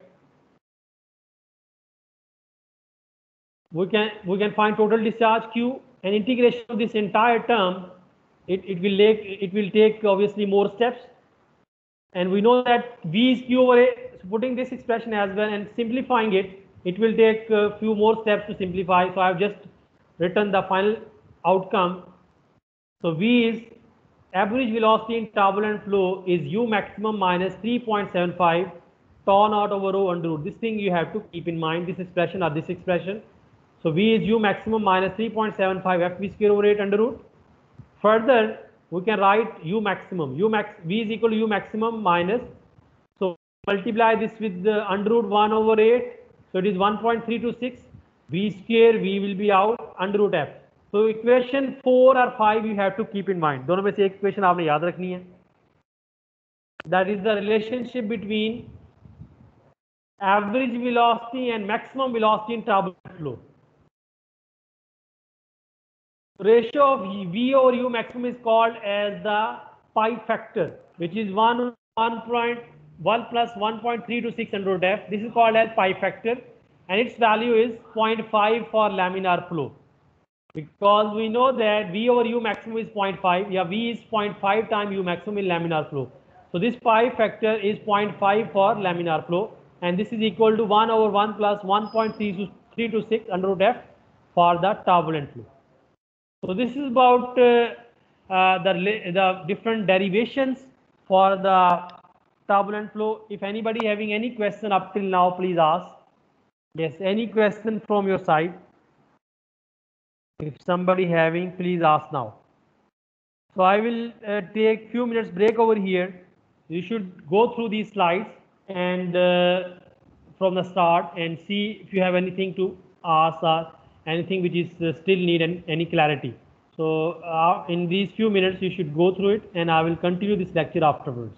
we can find total discharge Q, and integration of this entire term, it will take obviously more steps, and we know that V is Q over A. So putting this expression as well and simplifying it, it will take a few more steps to simplify. So I have just written the final outcome. So V is average velocity in turbulent flow is u maximum minus 3.75 tau naught over rho under root. This thing you have to keep in mind, this expression or this expression. So V is u maximum minus 3.75 fv square over 8 under root. Further, we can write u maximum. V is equal to u maximum minus. So multiply this with the under root 1 over 8. So it is 1.326. V square, V will be out under root f. So equation 4 or 5 you have to keep in mind. दोनों में से एक equation आपने याद रखनी है. That is the relationship between average velocity and maximum velocity in turbulent flow. Ratio of V over U maximum is called as the pi factor, which is 1 plus 1.326 under root f. This is called as pi factor, and its value is 0.5 for laminar flow. Because we know that V over U maximum is 0.5, yeah, V is 0.5 times U maximum in laminar flow. So this pi factor is 0.5 for laminar flow, and this is equal to 1 over 1 plus 1.326 under root f for the turbulent flow. So this is about the different derivations for the turbulent flow. If anybody having any question up till now, please ask. Yes, any question from your side? If somebody having, please ask now. So I will take few minutes break over here. You should go through these slides and from the start and see if you have anything to ask or anything which is still need any clarity. So in these few minutes you should go through it, and I will continue this lecture afterwards.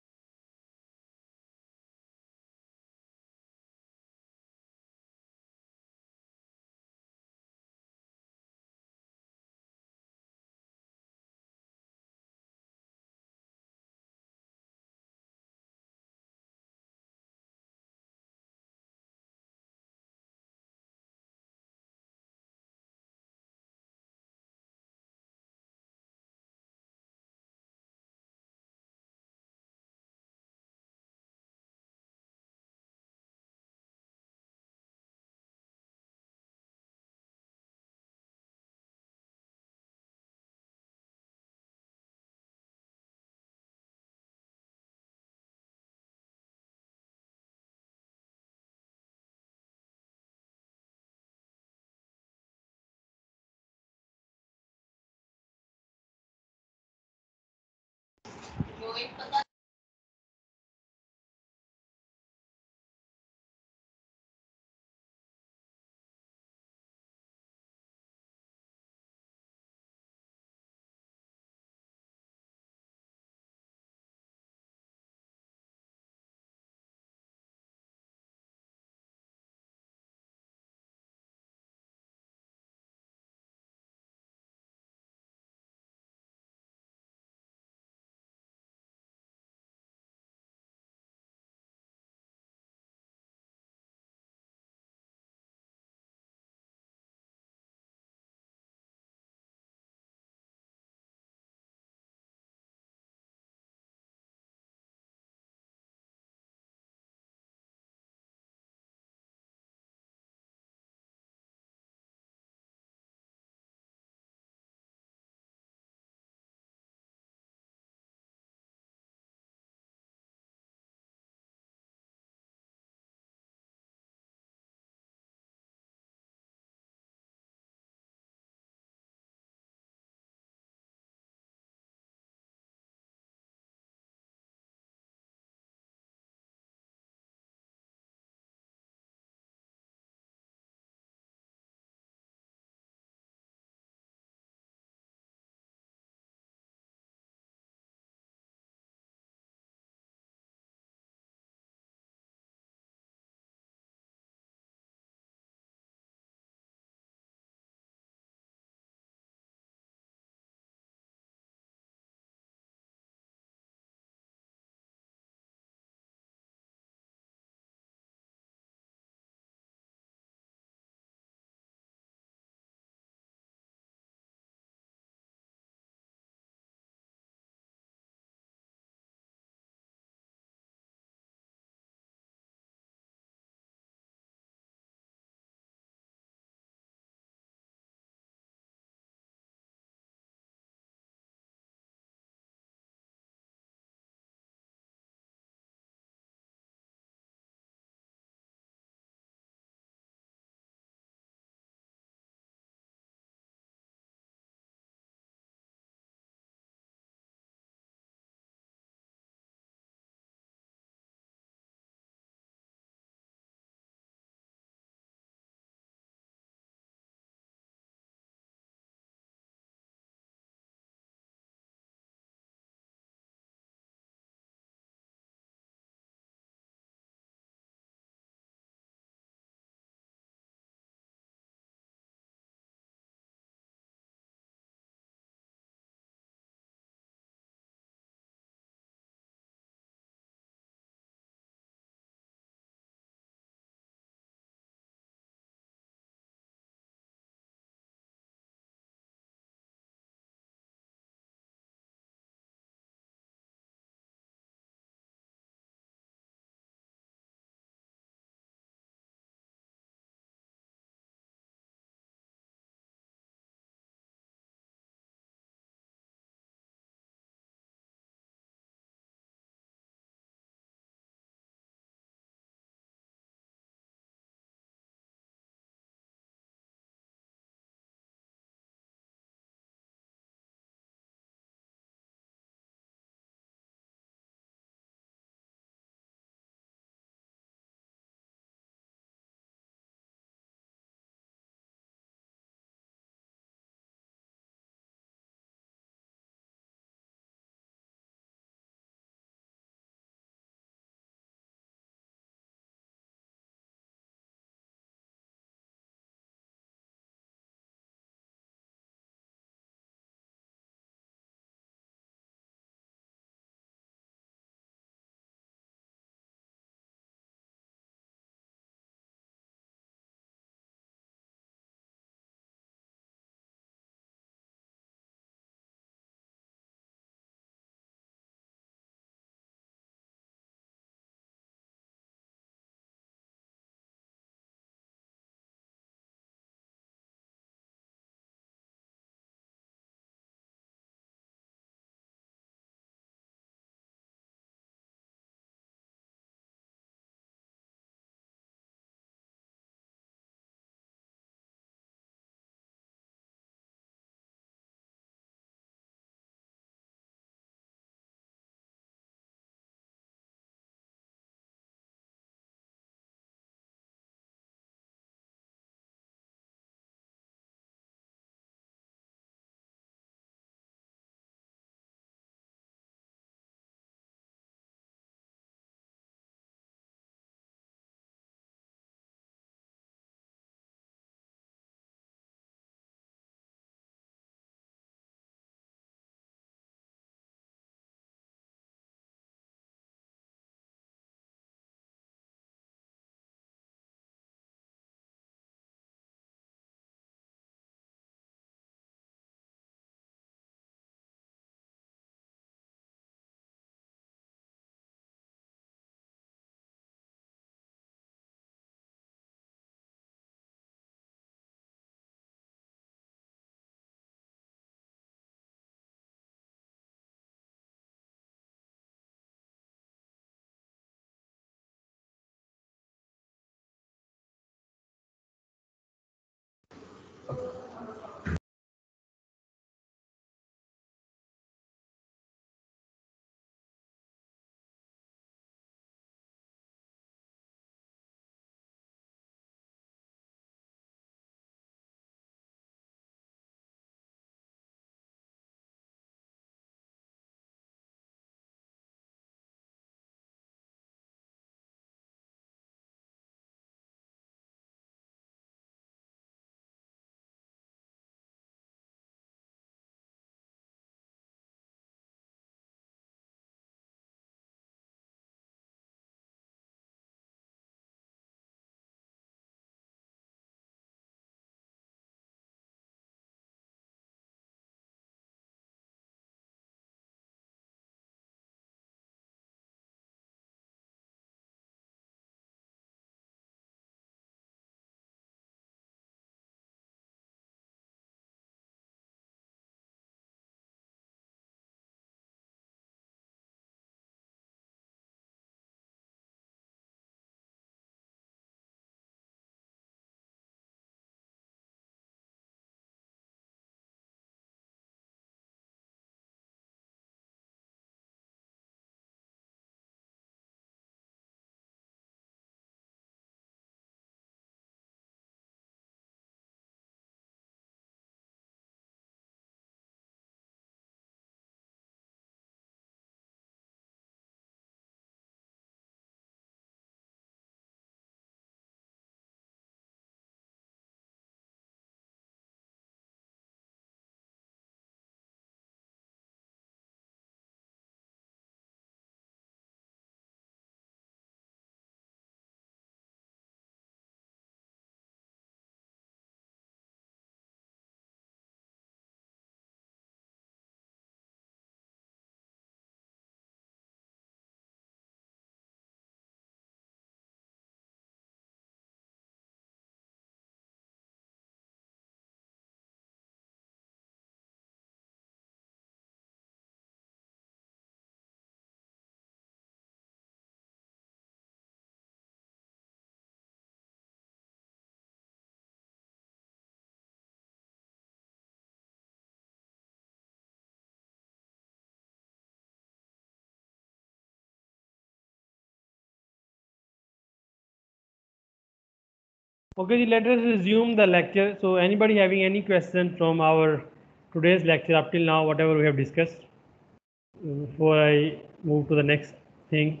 Okay, let us resume the lecture. So anybody having any question from our today's lecture up till now, whatever we have discussed, before I move to the next thing.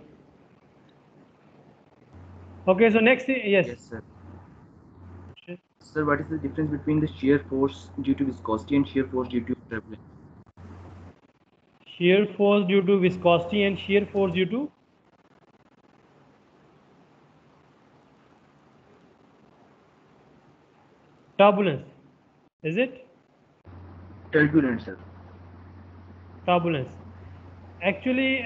Okay, so next thing, yes. Yes, sir. Sir, what is the difference between the shear force due to viscosity and shear force due to turbulence? Shear force due to viscosity and shear force due to turbulence. Is it? Turbulence, sir. Turbulence. Actually,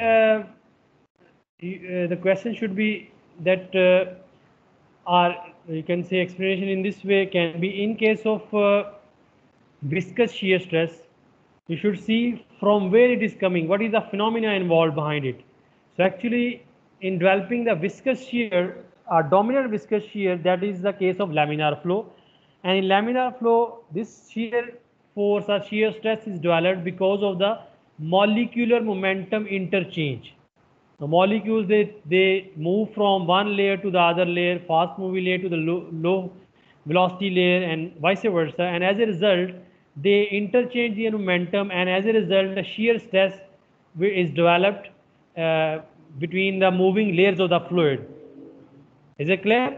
the question should be that or you can say explanation in this way can be in case of viscous shear stress, you should see from where it is coming, what is the phenomena involved behind it. So actually in developing the viscous shear, dominant viscous shear, that is the case of laminar flow, and in laminar flow this shear force or shear stress is developed because of the molecular momentum interchange. The molecules they move from one layer to the other layer, fast moving layer to the low velocity layer and vice versa, and as a result they interchange the momentum, and as a result the shear stress is developed uh, between the moving layers of the fluid. Is it clear?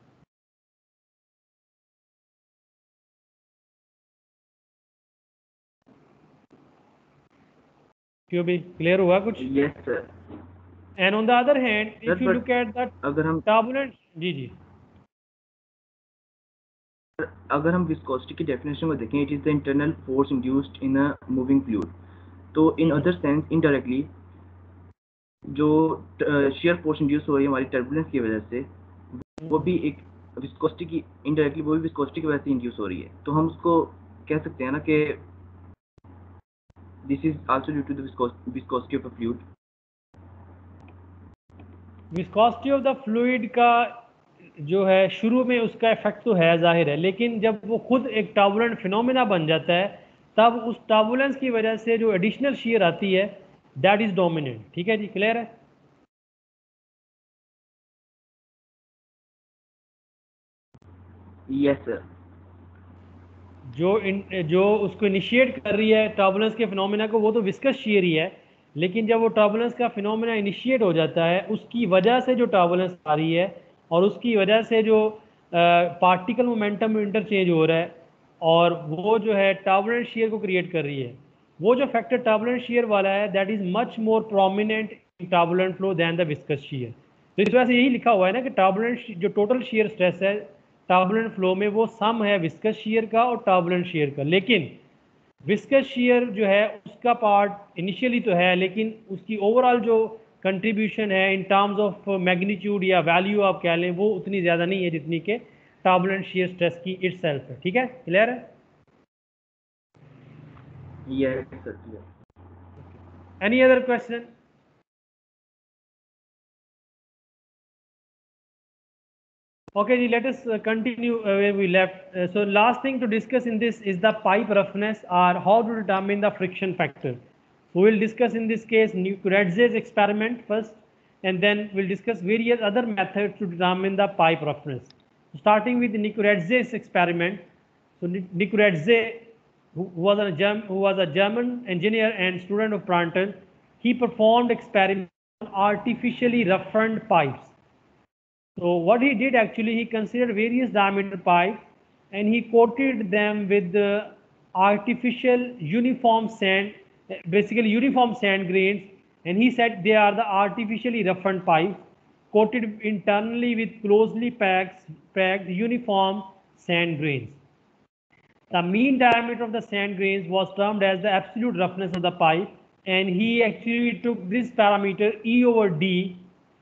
क्यों भी clear हुआ कुछ? Yes, sir. And on the other hand, Sir, if you but look at the अगर हम turbulent, जी जी, अगर हम viscosity की definition को देखें, it is the internal force induced in a moving fluid. तो in other sense indirectly जो shear force induce हो रही है हमारी turbulence की वजह से, वो भी एक viscosity की indirectly वो भी viscosity की वजह से induce हो रही है. तो हम उसको कह सकते हैं ना कि this is also due to the viscosity of a fluid. Viscosity of the fluid का जो है शुरू में उसका इफेक्ट तो है जाहिर है, लेकिन जब वो खुद एक टर्बुलेंट फिनोमेना बन जाता है तब उस टर्बुलेंस की वजह से जो एडिशनल शेयर आती है दैट इज डोमिनेंट. ठीक है जी, क्लियर है? Yes, sir. जो उसको इनिशिएट कर रही है टर्बुलेंस के फिनोमेना को, वो तो विस्कस शेयर ही है, लेकिन जब वो टर्बुलेंस का फिनोमेना इनिशिएट हो जाता है उसकी वजह से जो टर्बुलेंस आ रही है और उसकी वजह से जो पार्टिकल मोमेंटम इंटरचेंज हो रहा है और वो जो है टर्बुलेंट शेयर को क्रिएट कर रही है, वो जो फैक्टर टर्बुलेंट शेयर वाला है that is much more prominent in turbulent flow than the viscous shear. तो इस वजह से यही लिखा हुआ है ना कि टर्बुलेंट जो टोटल शेयर स्ट्रेस है टर्बुलेंट फ्लो में वो सम है विस्कस शेयर का और टर्बुलेंट शेयर का. लेकिन विस्कस शेयर जो है उसका पार्ट इनिशियली तो है, लेकिन उसकी ओवरऑल जो कंट्रीब्यूशन है इन टर्म्स ऑफ मैग्नीट्यूड या वैल्यू आप कह लें वो उतनी ज़्यादा नहीं है जितनी के टर्बुलेंट शेयर स्ट्रेस की इटसेल्फ है. ठीक है, क्लियर है? Yes, sir. Clear. Any other question? Okay, ji, let us continue where we left. So last thing to discuss in this is the pipe roughness or how to determine the friction factor. We will discuss in this case Nicoretze's experiment first, and then we'll discuss various other methods to determine the pipe roughness. Starting with Nicoretze's experiment. So Nicoretze, who was a German engineer and student of Prandtl, he performed experiments on artificially roughened pipes. So what he did actually, he considered various diameter pipes and he coated them with the artificial uniform sand, basically uniform sand grains, and he said they are the artificially roughened pipes coated internally with closely packed uniform sand grains. The mean diameter of the sand grains was termed as the absolute roughness of the pipe, and he actually took this parameter E over D,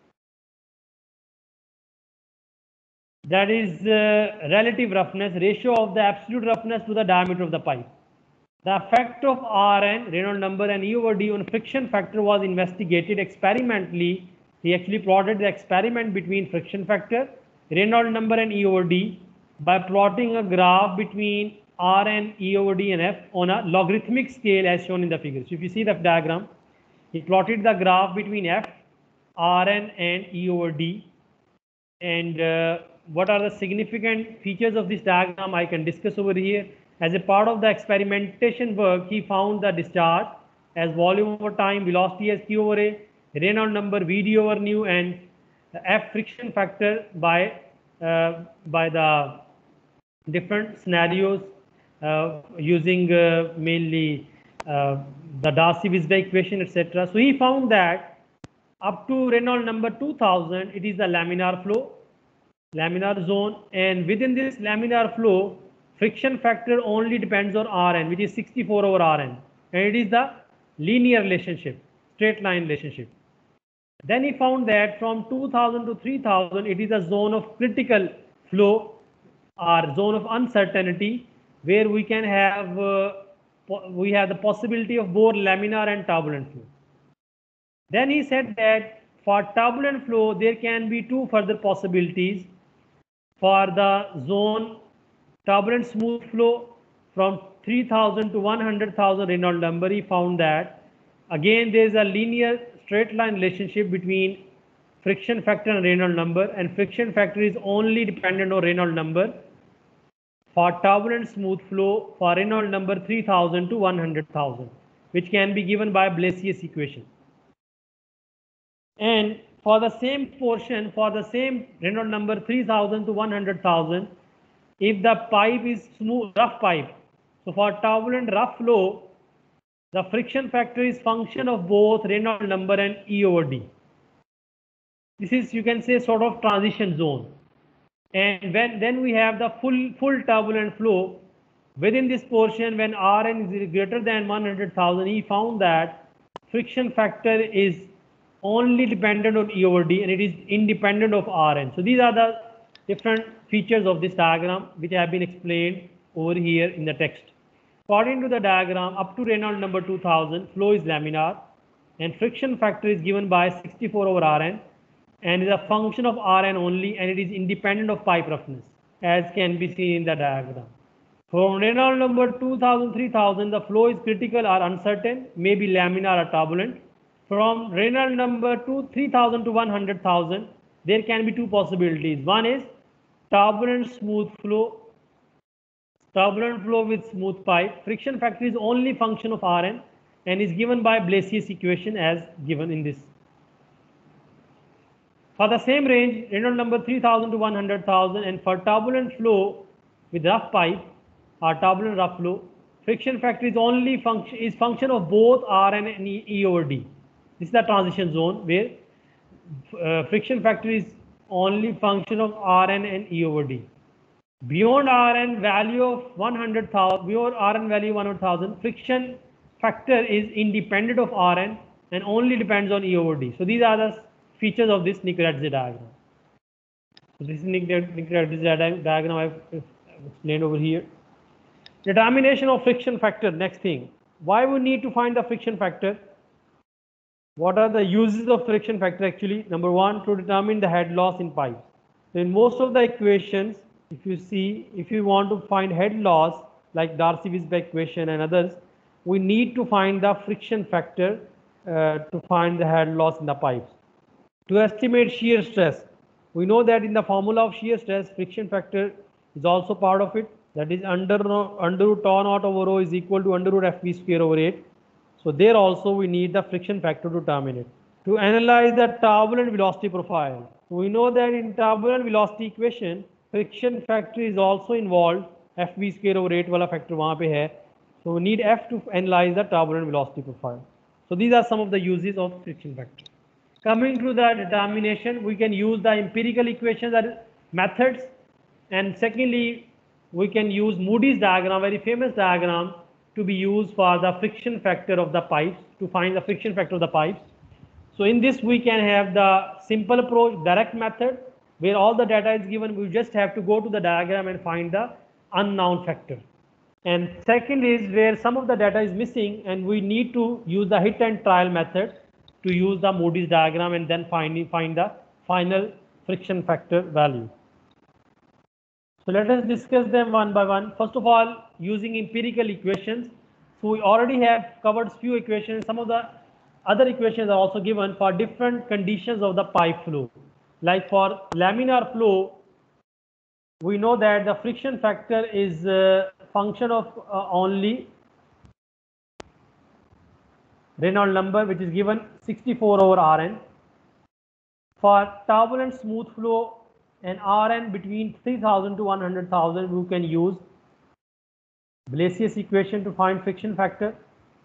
that is relative roughness, ratio of the absolute roughness to the diameter of the pipe. The effect of Rn, Reynolds number, and E over D on friction factor was investigated experimentally. He actually plotted the experiment between friction factor, Reynolds number, and E over D by plotting a graph between Rn, E over D, and F on a logarithmic scale as shown in the figure. So if you see the diagram, he plotted the graph between F, Rn, and E over D, and what are the significant features of this diagram I can discuss over here. As a part of the experimentation work, he found the discharge as volume over time, velocity as Q over A, Reynolds number Vd over nu, and F friction factor by the different scenarios using mainly the Darcy-Weisbach equation, etc. So he found that up to Reynolds number 2000, it is the laminar flow, laminar zone, and within this laminar flow, friction factor only depends on Rn, which is 64 over Rn, and it is the linear relationship, straight line relationship. Then he found that from 2000 to 3000, it is a zone of critical flow or zone of uncertainty, where we can have the possibility of both laminar and turbulent flow. Then he said that for turbulent flow, there can be two further possibilities. For the zone turbulent smooth flow from 3000 to 100,000 Reynolds number, he found that again there is a linear straight line relationship between friction factor and Reynolds number, and friction factor is only dependent on Reynolds number for turbulent smooth flow for Reynolds number 3000 to 100,000, which can be given by Blasius equation. And for the same portion, for the same Reynolds number 3000 to 100,000, if the pipe is smooth, rough pipe, so for turbulent rough flow, the friction factor is function of both Reynolds number and E over D. This is, you can say, sort of transition zone. And then we have the full turbulent flow. Within this portion, when Rn is greater than 100,000, he found that friction factor is only dependent on E over D, and it is independent of Rn. So these are the different features of this diagram which have been explained over here in the text. According to the diagram, up to Reynolds number 2000, flow is laminar, and friction factor is given by 64 over Rn, and is a function of Rn only, and it is independent of pipe roughness, as can be seen in the diagram. From Reynolds number 2000, 3000, the flow is critical or uncertain, may be laminar or turbulent. From Reynolds number 3000 to 100,000, there can be two possibilities. One is turbulent smooth flow, turbulent flow with smooth pipe. Friction factor is only function of Rn and is given by Blasius equation as given in this. For the same range, Reynolds number 3000 to 100,000, and for turbulent flow with rough pipe or turbulent rough flow, friction factor is only function of both Rn and E over D. This is the transition zone where friction factor is only function of Rn and E over D. Beyond Rn value of 100,000, beyond Rn value 100,000, friction factor is independent of Rn and only depends on E over D. So these are the features of this Nikodym diagram. So this is Nikodym diagram I've explained over here. Determination of friction factor. Next thing, why we need to find the friction factor? What are the uses of friction factor actually? Number one, to determine the head loss in pipes. So in most of the equations, if you see, if you want to find head loss like Darcy-Weisbach equation and others, we need to find the friction factor to find the head loss in the pipes. To estimate shear stress, we know that in the formula of shear stress, friction factor is also part of it. That is under root tau naught over rho is equal to under root Fv square over 8. So there also we need the friction factor to determine it. To analyze the turbulent velocity profile, we know that in turbulent velocity equation, friction factor is also involved. Fv square over 8 wala factor wahan pe hai. So we need F to analyze the turbulent velocity profile. So these are some of the uses of friction factor. Coming to the determination, we can use the empirical equations or methods, and secondly, we can use Moody's diagram, very famous diagram, to be used for the friction factor of the pipes, to find the friction factor of the pipes. So in this we can have the simple approach, direct method, where all the data is given. We just have to go to the diagram and find the unknown factor. And second is where some of the data is missing, and we need to use the hit and trial method to use the Moody's diagram and then find the final friction factor value. So let us discuss them one by one. First of all, using empirical equations. So we already have covered few equations. Some of the other equations are also given for different conditions of the pipe flow. Like for laminar flow, we know that the friction factor is a function of only Reynolds number, which is given 64 over Rn. For turbulent smooth flow and Rn between 3000 to 100,000, we can use Blasius equation to find friction factor.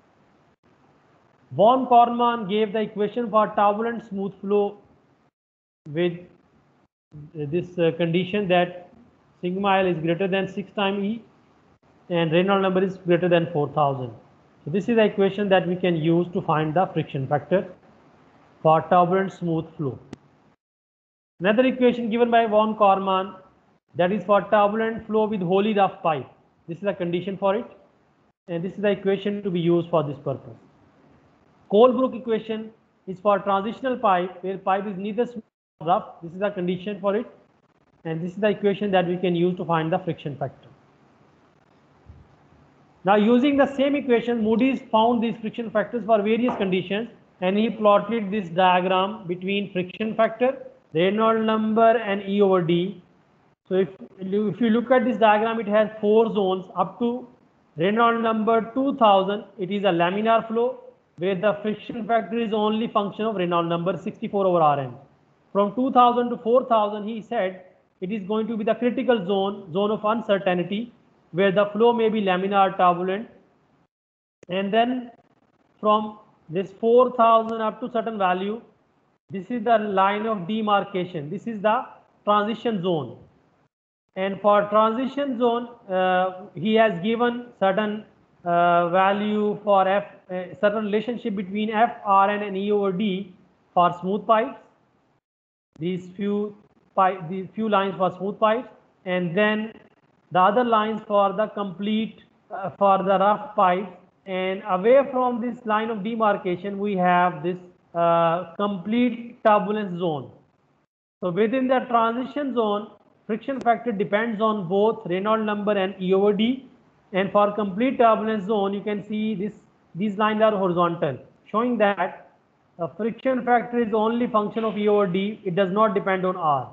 Von Karman gave the equation for turbulent smooth flow with this condition that sigma L is greater than 6 times E and Reynolds number is greater than 4000. So this is the equation that we can use to find the friction factor for turbulent smooth flow. Another equation given by von Karman, that is for turbulent flow with wholly rough pipe. This is the condition for it, and this is the equation to be used for this purpose. Colebrook equation is for transitional pipe where pipe is neither smooth nor rough. This is the condition for it, and this is the equation that we can use to find the friction factor. Now using the same equation, Moody's found these friction factors for various conditions, and he plotted this diagram between friction factor, Reynolds number and E over D. So if you look at this diagram, it has 4 zones up to Reynolds number 2000. It is a laminar flow where the friction factor is only function of Reynolds number 64 over Rn. From 2000 to 4000, he said it is going to be the critical zone of uncertainty, where the flow may be laminar turbulent. And then from this 4000 up to certain value, this is the line of demarcation. This is the transition zone. And for transition zone, he has given certain value for F, certain relationship between F, Rn and E over D for smooth pipes. These few lines for smooth pipes, and then the other lines for the complete for the rough pipes. And away from this line of demarcation, we have this complete turbulence zone. So within the transition zone, friction factor depends on both Reynolds number and E over D. And for complete turbulence zone, you can see these lines are horizontal, showing that the friction factor is only function of E over D. It does not depend on R.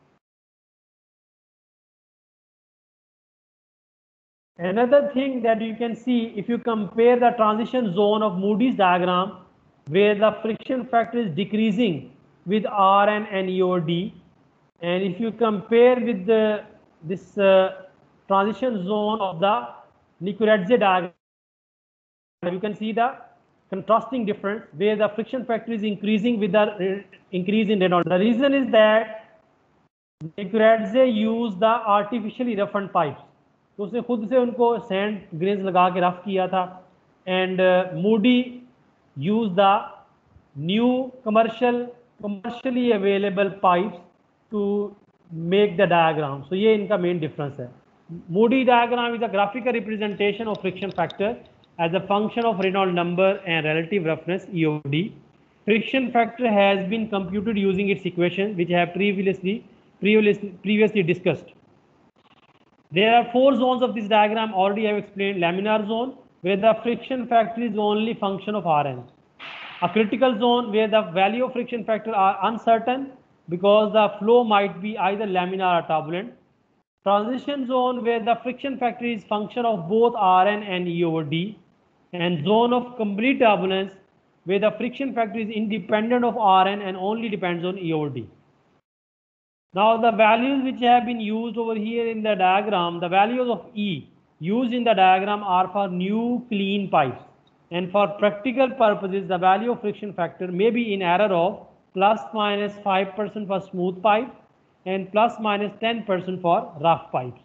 Another thing that you can see, if you compare the transition zone of Moody's diagram, where the friction factor is decreasing with Rn and E over D, and if you compare with this transition zone of the Nikuradze diagram, you can see the contrasting difference where the friction factor is increasing with the increase in Reynolds. The reason is that Nikuradze used the artificially roughened pipes. तो उसने खुद से उनको sand grains लगा के rough किया था, and Moody use the new commercially available pipes to make the diagram. So ये इनका main difference है. Moody diagram is a graphical representation of friction factor as a function of Reynolds number and relative roughness E over D. Friction factor has been computed using its equation, which I have previously discussed. There are 4 zones of this diagram. Already I have explained. Laminar zone, where the friction factor is only function of Rn. A critical zone where the value of friction factor are uncertain because the flow might be either laminar or turbulent. Transition zone where the friction factor is function of both Rn and E over D. And zone of complete turbulence where the friction factor is independent of Rn and only depends on E over D. Now the values which have been used over here in the diagram, the values of E used in the diagram are for new clean pipes. And for practical purposes, the value of friction factor may be in error of plus minus 5% for smooth pipe and plus minus 10% for rough pipes.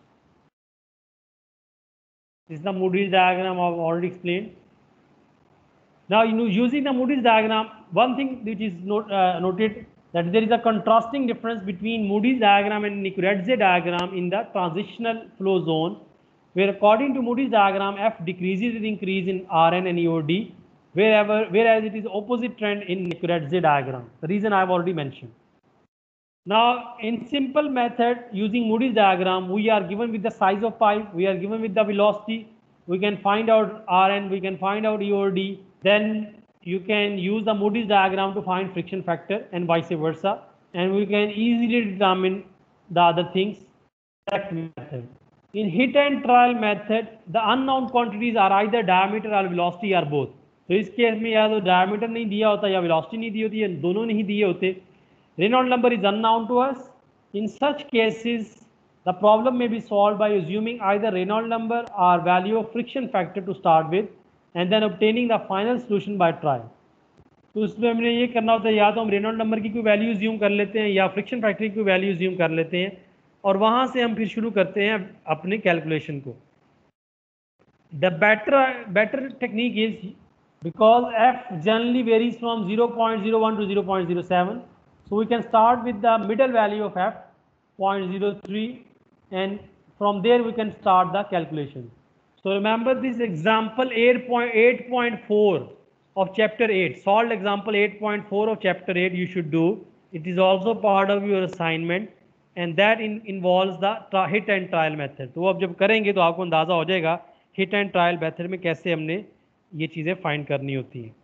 This is the Moody's diagram I have already explained. Now, using the Moody's diagram, one thing which is noted, that there is a contrasting difference between Moody's diagram and Nikuradze diagram in the transitional flow zone, where according to Moody's diagram, F decreases with increase in Rn and E over D, whereas it is opposite trend in Nikuradze diagram. The reason I have already mentioned. Now, in simple method, using Moody's diagram, we are given with the size of pipe, we are given with the velocity, we can find out Rn, we can find out E over D, then you can use the Moody's diagram to find friction factor and vice versa, and we can easily determine the other things correct method. In hit and trial method, the unknown quantities are either diameter or velocity or both. तो इस case में या तो diameter नहीं दिया होता या velocity नहीं दी होती या दोनों नहीं दिए होते. Reynolds number is unknown to us. In such cases, the problem may be solved by assuming either Reynolds number or value of friction factor to start with, and then obtaining the final solution by trial. तो उसमें हमने ये करना होता है, या तो हम रेनॉल्ड नंबर की कोई वैल्यू ज्यूम कर लेते हैं या फ्रिक्शन फैक्टर की कोई वैल्यू ज्यूम कर लेते हैं और वहाँ से हम फिर शुरू करते हैं अपने कैलकुलेशन को. The better technique is because F generally varies from 0.01 to 0.07, so we can start with the middle value of f 0.03 and from there we can start the calculation. So remember this example 8.4 of chapter 8, solved example 8.4 of chapter 8 you should do. It is also part of your assignment and that involves the hit and trial method. तो अब जब करेंगे तो आपको अंदाज़ा हो जाएगा hit and trial method में कैसे हमने ये चीज़ें फाइंड करनी होती हैं.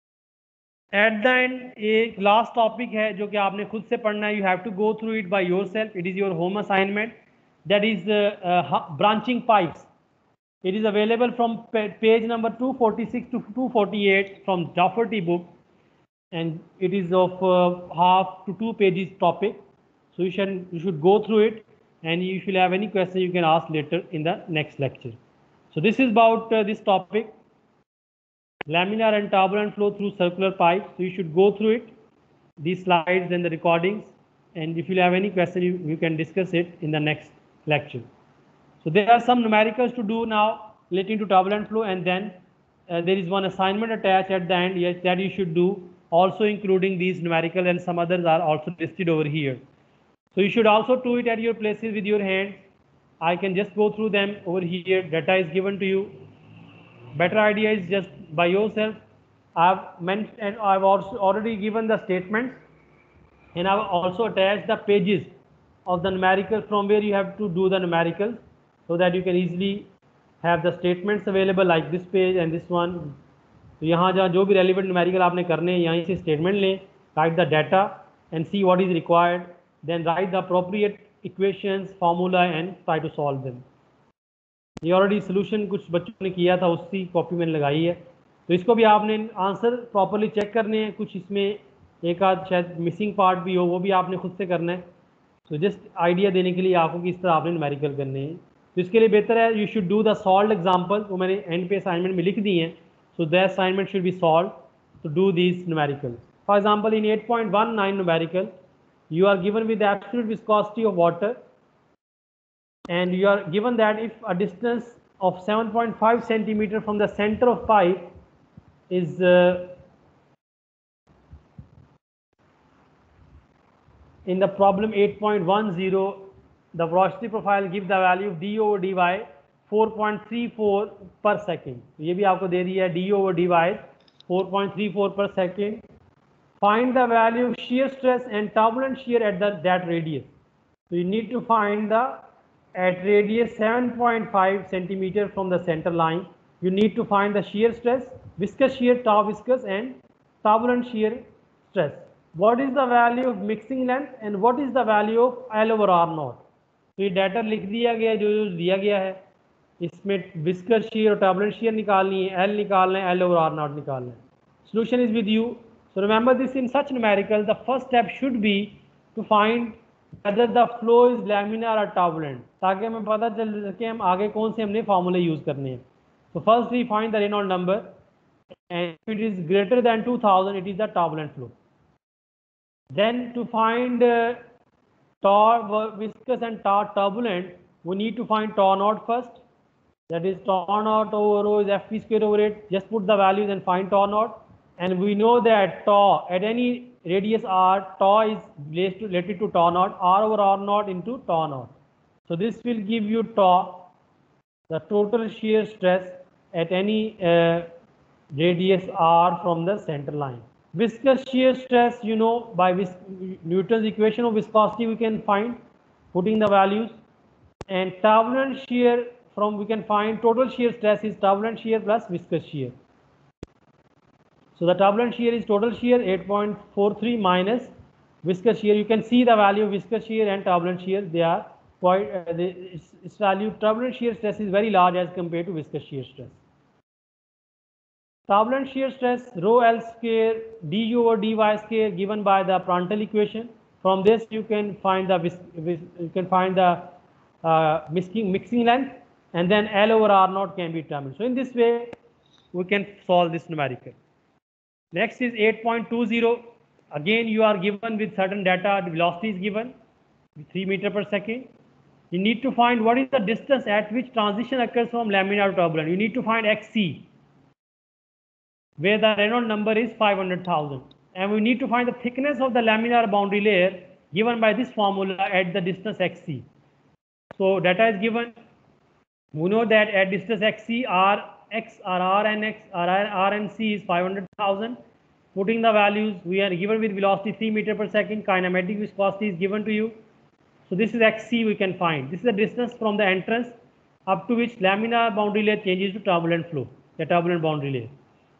एट द एंड एक लास्ट टॉपिक है जो कि आपने खुद से पढ़ना है. You have to go through it by yourself. It is your home assignment. That is branching pipes. It is available from page number 246 to 248 from Dougherty book, and it is of half to 2 pages topic. So you should go through it, and if you have any question you can ask later in the next lecture. So this is about this topic, laminar and turbulent flow through circular pipes. So you should go through it, these slides and the recordings, and if you have any question you can discuss it in the next lecture. So there are some numericals to do now relating to turbulent flow, and then there is one assignment attached at the end, yes, that you should do, also including these numerical, and some others are also listed over here. So you should also do it at your places with your hands. I can just go through them over here. Data is given to you. Better idea is just by yourself. I've mentioned and I've also already given the statements, and I've also attached the pages of the numericals from where you have to do the numericals, so that you can easily have the statements available like this page and this one. तो यहाँ जहाँ जो भी relevant numerical आपने करने हैं यहीं से statement लें, write the data and see what is required, then write the appropriate equations, formula and try to solve them. ये already solution कुछ बच्चों ने किया था, उसी कॉपी में लगाई है, तो इसको भी आपने आंसर प्रॉपरली चेक करने हैं. कुछ इसमें एक आध शायद मिसिंग पार्ट भी हो, वो भी आपने खुद से करना है. तो जस्ट आइडिया देने के लिए आपको कि इस तरह आपने न्यूमेरिकल करने हैं. तो इसके लिए बेहतर है you should do the solved example, वो मैंने एंड पे असाइनमेंट में लिख दी हैं. So the assignment should be solve to do these numerical. For example in 8.19 numerical you are given with the absolute viscosity of water, and you are given that if a distance of 7.5 centimeter from the center of pipe is in the problem 8.10, the velocity profile give the value of d over dy 4.34 per second. ये भी आपको दे दी है d over dy 4.34 per second. Find the value of shear stress and turbulent shear at that radius. So you need to find the at radius 7.5 centimeter from the center line. You need to find the shear stress, viscous shear, tau viscous, and turbulent shear stress. What is the value of mixing length and what is the value of L over R naught? तो ये data लिख दिया गया है, जो दिया गया है. इसमें विस्कस shear और turbulent shear निकालनी है, L निकालना है, L over R naught निकालना है. Solution is with you. So remember this, in such numerical, the first step should be to find whether the flow is laminar or turbulent, ताकि हमें पता चल सके हम आगे कौन से हमने फार्मूले यूज़ करने हैं. So first we find the Reynolds number, and if it is greater than 2000, it is the turbulent flow. Then to find tau viscous and tau turbulent, we need to find tau naught first. That is tau naught over rho is Fp square over 8. Just put the values and find tau naught. And we know that tau at any radius r, tau is related to tau naught, r over r naught into tau naught. So this will give you tau, the total shear stress at any radius r from the center line. Viscous shear stress, you know, by Newton's equation of viscosity we can find, putting the values. And turbulent shear, from we can find total shear stress is turbulent shear plus viscous shear. So the turbulent shear is total shear 8.43 minus viscous shear. You can see the value of viscous shear and turbulent shear, they are quite its value, turbulent shear stress is very large as compared to viscous shear stress. Turbulent shear stress rho L square du over dy square given by the Prandtl equation. From this you can find the mixing length, and then L over R naught can be determined. So in this way we can solve this numerical. Next is 8.20. Again you are given with certain data, the velocity is given 3 meter per second. You need to find what is the distance at which transition occurs from laminar to turbulent. You need to find XC, where the Reynolds number is 500,000, and we need to find the thickness of the laminar boundary layer given by this formula at the distance XC. So data is given. We know that at distance XC, R and C is 500,000. Putting the values, we are given with velocity 3 meter per second. Kinematic viscosity is given to you. So this is XC we can find. This is the distance from the entrance up to which laminar boundary layer changes to turbulent flow, the turbulent boundary layer.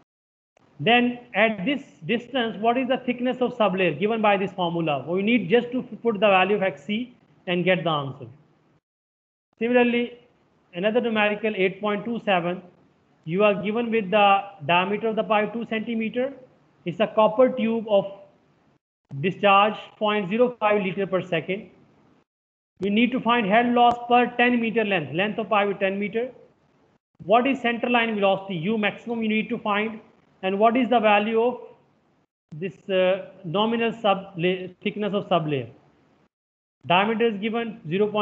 Then at this distance, what is the thickness of sublayer given by this formula? We need just to put the value of XC and get the answer. Similarly, another numerical 8.27, you are given with the diameter of the pipe 2 centimeter. It's a copper tube of discharge 0.05 liter per second. We need to find head loss per 10 meter length of pipe is 10 meter. What is center line velocity? U maximum you need to find, and what is the value of this nominal thickness of sublayer? Diameter is given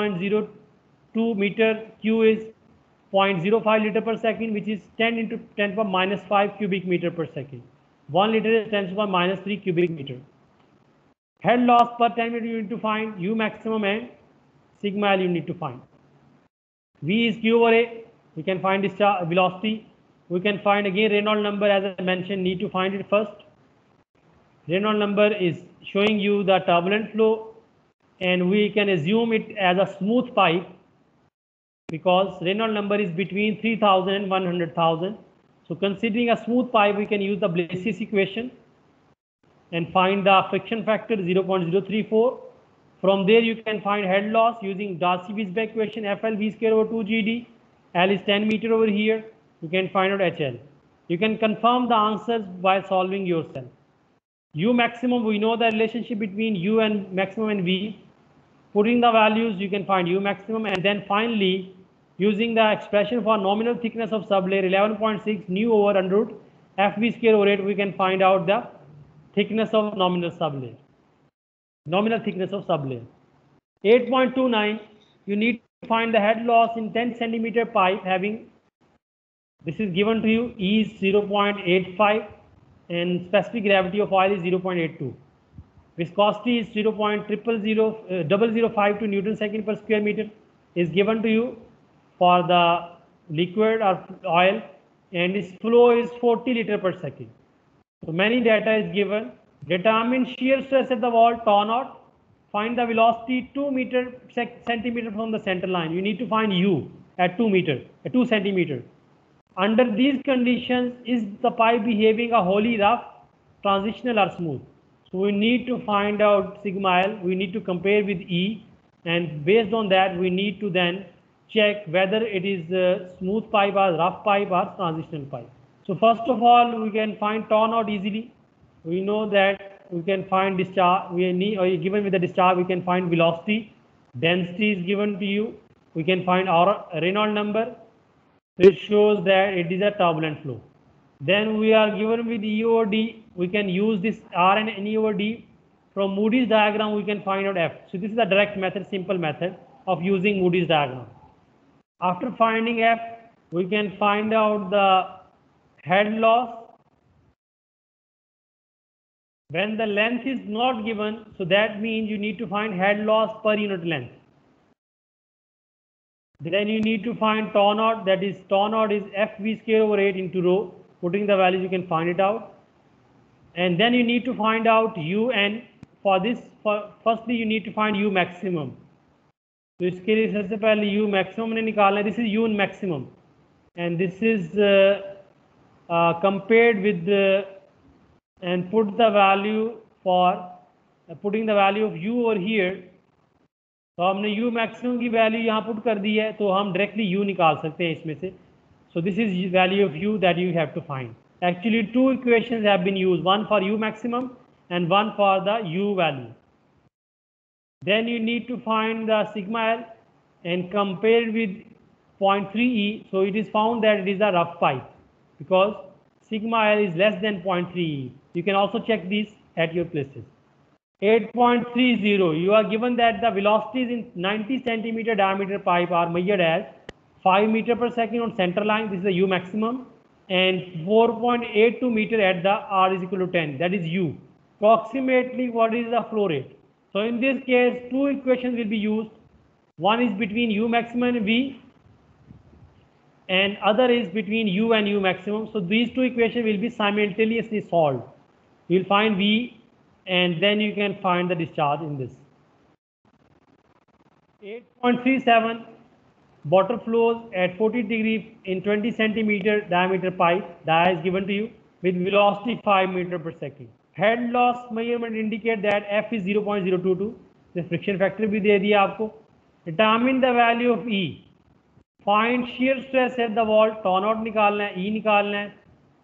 0.02 meter, Q is 0.05 liter per second, which is 10 into 10 to the minus 5 cubic meter per second. 1 liter is 10 to the minus 3 cubic meter. Head loss per 10 meter you need to find, U maximum and sigma L you need to find. V is Q over A, we can find discharge velocity. We can find again Reynolds number, as I mentioned, need to find it first. Reynolds number is showing you the turbulent flow, and we can assume it as a smooth pipe because Reynolds number is between 3000 and 100,000. So considering a smooth pipe, we can use the Blasius equation and find the friction factor 0.034. From there you can find head loss using Darcy-Weisbach equation, FL V square over 2 GD. L is 10 meter over here. You can find out HL. You can confirm the answers by solving yourself. U maximum, we know the relationship between U and maximum and V. Putting the values, you can find U maximum, and then finally using the expression for nominal thickness of sublayer 11.6 nu over under root FV square over 8, we can find out the thickness of nominal sublayer. Nominal thickness of sublayer. 8.29, you need to find the head loss in 10 centimeter pipe having, this is given to you, E is 0.85 and specific gravity of oil is 0.82. Viscosity is 0.0005 Newton second per square meter is given to you for the liquid or oil, and its flow is 40 liter per second. So many data is given. Determine shear stress at the wall, tau naught. Find the velocity 2 centimeter from the center line. You need to find U at 2 centimeter. Under these conditions, is the pipe behaving a wholly rough, transitional or smooth? So we need to find out sigma L. We need to compare with E, and based on that we need to then check whether it is a smooth pipe or rough pipe or transitional pipe. So first of all, we can find tau naught easily. We know that we can find discharge. We need, or given with the discharge, we can find velocity. Density is given to you. We can find our Reynolds number, which shows that it is a turbulent flow. Then we are given with E over D. We can use this R and N E over D. From Moody's diagram, we can find out F. So this is a direct method, simple method of using Moody's diagram. After finding F, we can find out the head loss. When the length is not given, so that means you need to find head loss per unit length. Then you need to find tau naught, that is tau naught is FV square over 8 into rho. Putting the values, you can find it out. And then you need to find out UN. For this, firstly you need to find U maximum. तो इसके लिए सबसे पहले U maximum ने निकालना है. This is U maximum, and this is compared with and put the value for putting the value of U over here. तो हमने u मैक्सिमम की वैल्यू यहाँ पुट कर दी है, तो हम डायरेक्टली u निकाल सकते हैं इसमें से. So this is value of u that you have to find. Actually, two equations have been used, one for u maximum and one for the u value. Then you need to find the sigma L and compare it with 0.3e. So it is found that it is a rough pipe because sigma L is less than 0.3e. You can also check this at your places. 8.30, you are given that the velocities in 90 centimeter diameter pipe are measured as 5 meter per second on center line, this is the u maximum, and 4.82 meter at the r is equal to 10, that is u. Approximately what is the flow rate? So in this case, two equations will be used. One is between u maximum and v, and other is between u and u maximum. So these two equations will be simultaneously solved. You will find v, and then you can find the discharge in this. 8.37, water flows at 40 degree in 20 centimeter diameter pipe, dia is given to you with velocity 5 meter per second. Head loss measurement indicate that f is 0.022. The friction factor bhi de diya aapko. Determine the value of E. Find shear stress at the wall. Tau naught निकालना है, E निकालना है,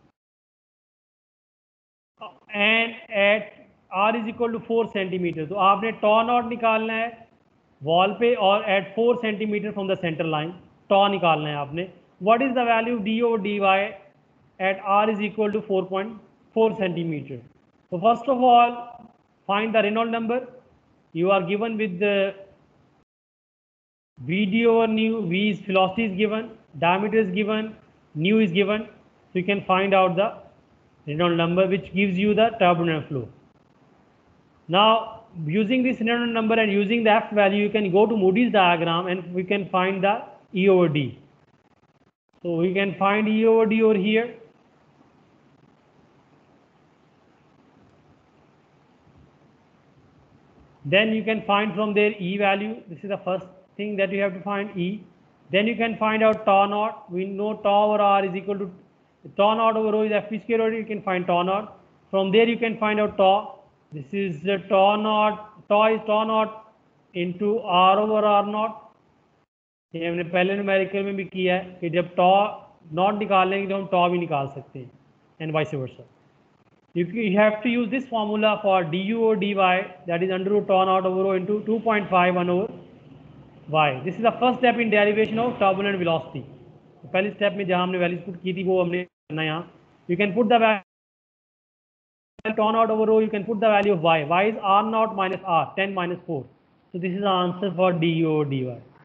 and at R is equal to 4 centimeter. तो आपने tau naught निकालना है wall पे और at 4 centimeter from the center line. tau निकालना है आपने. What is the value of d over dy at R is equal to 4.4 centimeter? So first of all, find the Reynolds number. You are given with the Vd over nu, V is velocity is given, diameter is given, nu is given. So you can find out the Reynolds number which gives you the turbulent flow. Now using this Reynolds number and using the F value, you can go to Moody's diagram and we can find the E over D. So we can find E over D over here. Then you can find from there E value. This is the first thing that you have to find, E. Then you can find out tau naught. We know tau over R is equal to tau naught over rho is Fp square over D. You can find tau naught. From there you can find out tau. This is the tau naught. Tau is tau naught into R over R naught. ये हमने पहले numerical में भी किया है कि जब tau naught निकाल लेंगे तो हम tau भी निकाल सकते हैं, and vice versa. You have to use this formula for du over dy, that is under root tau naught over rho into 2.51 over y. This is the first step in derivation of turbulent velocity. तो पहले step में जहाँ हमने values put की थी वो हमने करना यहाँ. You can put the value tau naught over rho. You can put the value of y. Y is r naught minus r, 10 minus 4. So this is the answer for du over dy.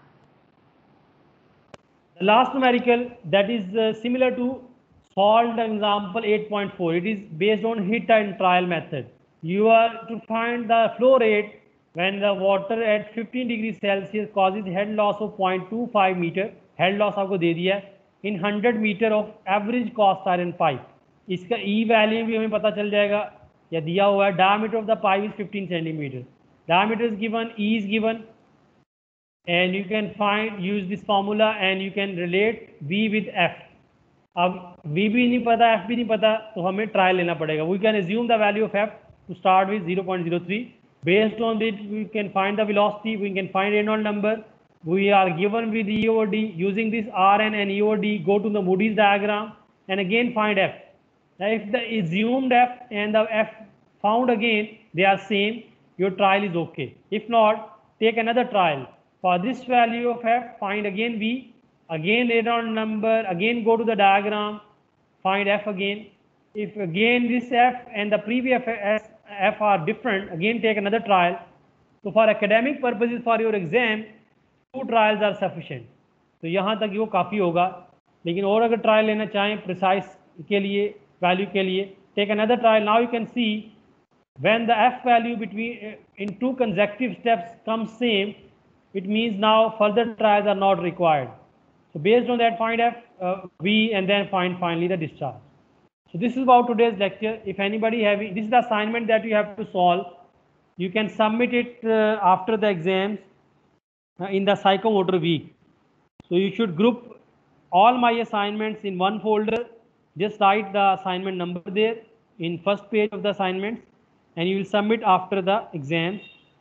The last numerical that is similar to solved example 8.4. It is based on hit and trial method. You are to find the flow rate when the water at 15 degrees Celsius causes head loss of 0.25 meter. Head loss आपको दे दिया है in 100 meter of average cast iron pipe. इसका E value भी हमें पता चल जाएगा या दिया हुआ है. Diameter of the pipe is 15 centimeter. Diameter is given, E is given, and you can find, use this formula and you can relate V with F. अब V भी नहीं पता, F भी नहीं पता, तो हमें ट्रायल लेना पड़ेगा. We can assume the value of F to start with 0.03. Based on it, we can find the velocity, we can find Reynolds number. We are given with E over D. Using this Rn and E over D, go to the Moody's diagram and again find F. Now if the assumed F and the F found again, they are same, your trial is okay. If not, take another trial. For this value of F, find again V, again Reynolds number, again go to the diagram, find F again. If again this F and the previous F are different, again take another trial. So for academic purposes for your exam, 2 trials are sufficient. तो यहाँ तक वो काफ़ी होगा, लेकिन और अगर trial लेना चाहें प्रिसाइज के लिए, वैल्यू के लिए, take another trial. Now you can see when the F value between in 2 consecutive steps comes same, it means now further trials are not required. So based on that, find F, V, and then find finally the discharge. So this is about today's lecture. If anybody having, this is the assignment that you have to solve. You can submit it after the exams in the psychomotor week. So you should group all my assignments in one folder. Just write the assignment number there in first page of the assignments, and you will submit after the exams.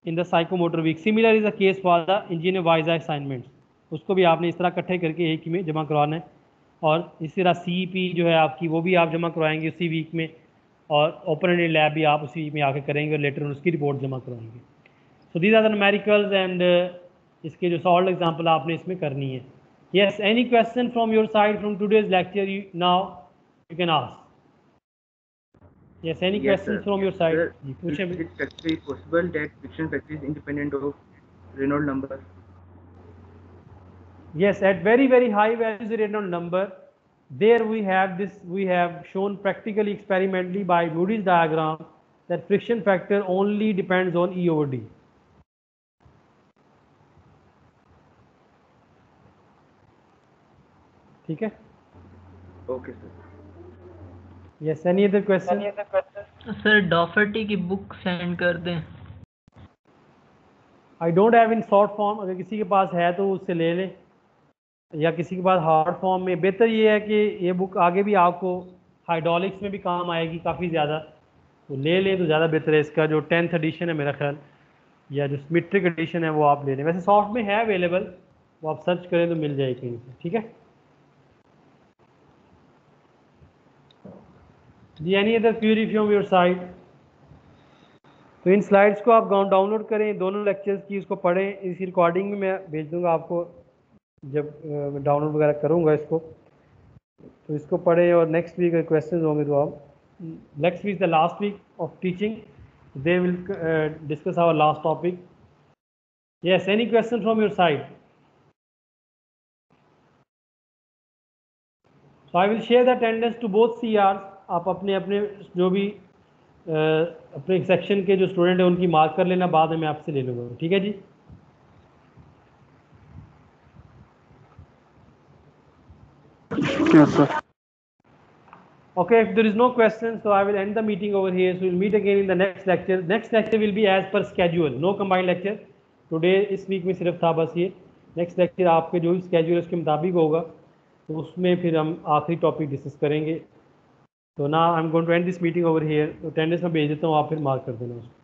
in the psychomotor week. Similar is the case for the engineer visa assignments. उसको भी आपने इस तरह इकट्ठे करके एक ही में जमा करवाना है, और इसी तरह CEP जो है आपकी वो भी आप जमा करवाएंगे उसी वीक में, और ओपन एंडेड लैब भी आप उसी वीक में आके करेंगे और लेटर उसकी रिपोर्ट जमा करवाएंगे. So these are the numericals and इसके जो सॉल्व एग्जाम्पल आपने इसमें करनी है. Yes, any question from your side from today's lecture now you can ask. Yes, any Yes, questions sir. from your side? Sir, ji, is पूछें. it practically possible that friction factor is independent of Reynolds number? Yes, at very very high values the Reynolds number, there we have shown practically experimentally by Moody's diagram that friction factor only depends on E over D. ठीक है. Okay, sir. Yes, any other question? Sir Daugherty की book send कर दें. I don't have in short form. अगर किसी के पास है तो उससे ले लें, या किसी के पास हार्ड फॉर्म में. बेहतर ये है कि ये बुक आगे भी आपको हाइड्रोलिक्स में भी काम आएगी काफ़ी ज़्यादा, तो ले लें तो ज़्यादा बेहतर है. इसका जो 10th एडिशन है मेरा ख्याल, या जो मीट्रिक एडिशन है वो आप ले लें. वैसे सॉफ्ट में है अवेलेबल, वो आप सर्च करें तो मिल जाएगी कहीं से. ठीक है जी. Any other query from your side? तो इन स्लाइड्स को आप डाउनलोड करें, दोनों लेक्चर्स की, उसको पढ़ें. इसी रिकॉर्डिंग में मैं भेज दूंगा आपको जब डाउनलोड वगैरह करूंगा इसको, तो इसको पढ़ें. और नेक्स्ट वीक क्वेश्चन होंगे तो आप, next week the last week of teaching, they will discuss our last topic. Yes, any question from your side? So I will share the attendance to both CRs. आप अपने अपने जो भी अपने section के जो स्टूडेंट हैं उनकी मार्क कर लेना, बाद में मैं आपसे ले लूँगा. ठीक है जी. Yes, sir. Okay, if there is no question, so I will end the meeting over here. So we'll meet again in the next lecture. Next lecture will be as per schedule, no combined lecture. Today इस week में सिर्फ था बस ये. Next lecture आपके जो भी schedule है उसके मुताबिक होगा, तो उसमें फिर हम आखिरी टॉपिक डिस्कस करेंगे. तो now I'm going to end this meeting over here. तो अटेंडेंस में भेज देता हूँ, आप फिर मार्क कर देना उसको.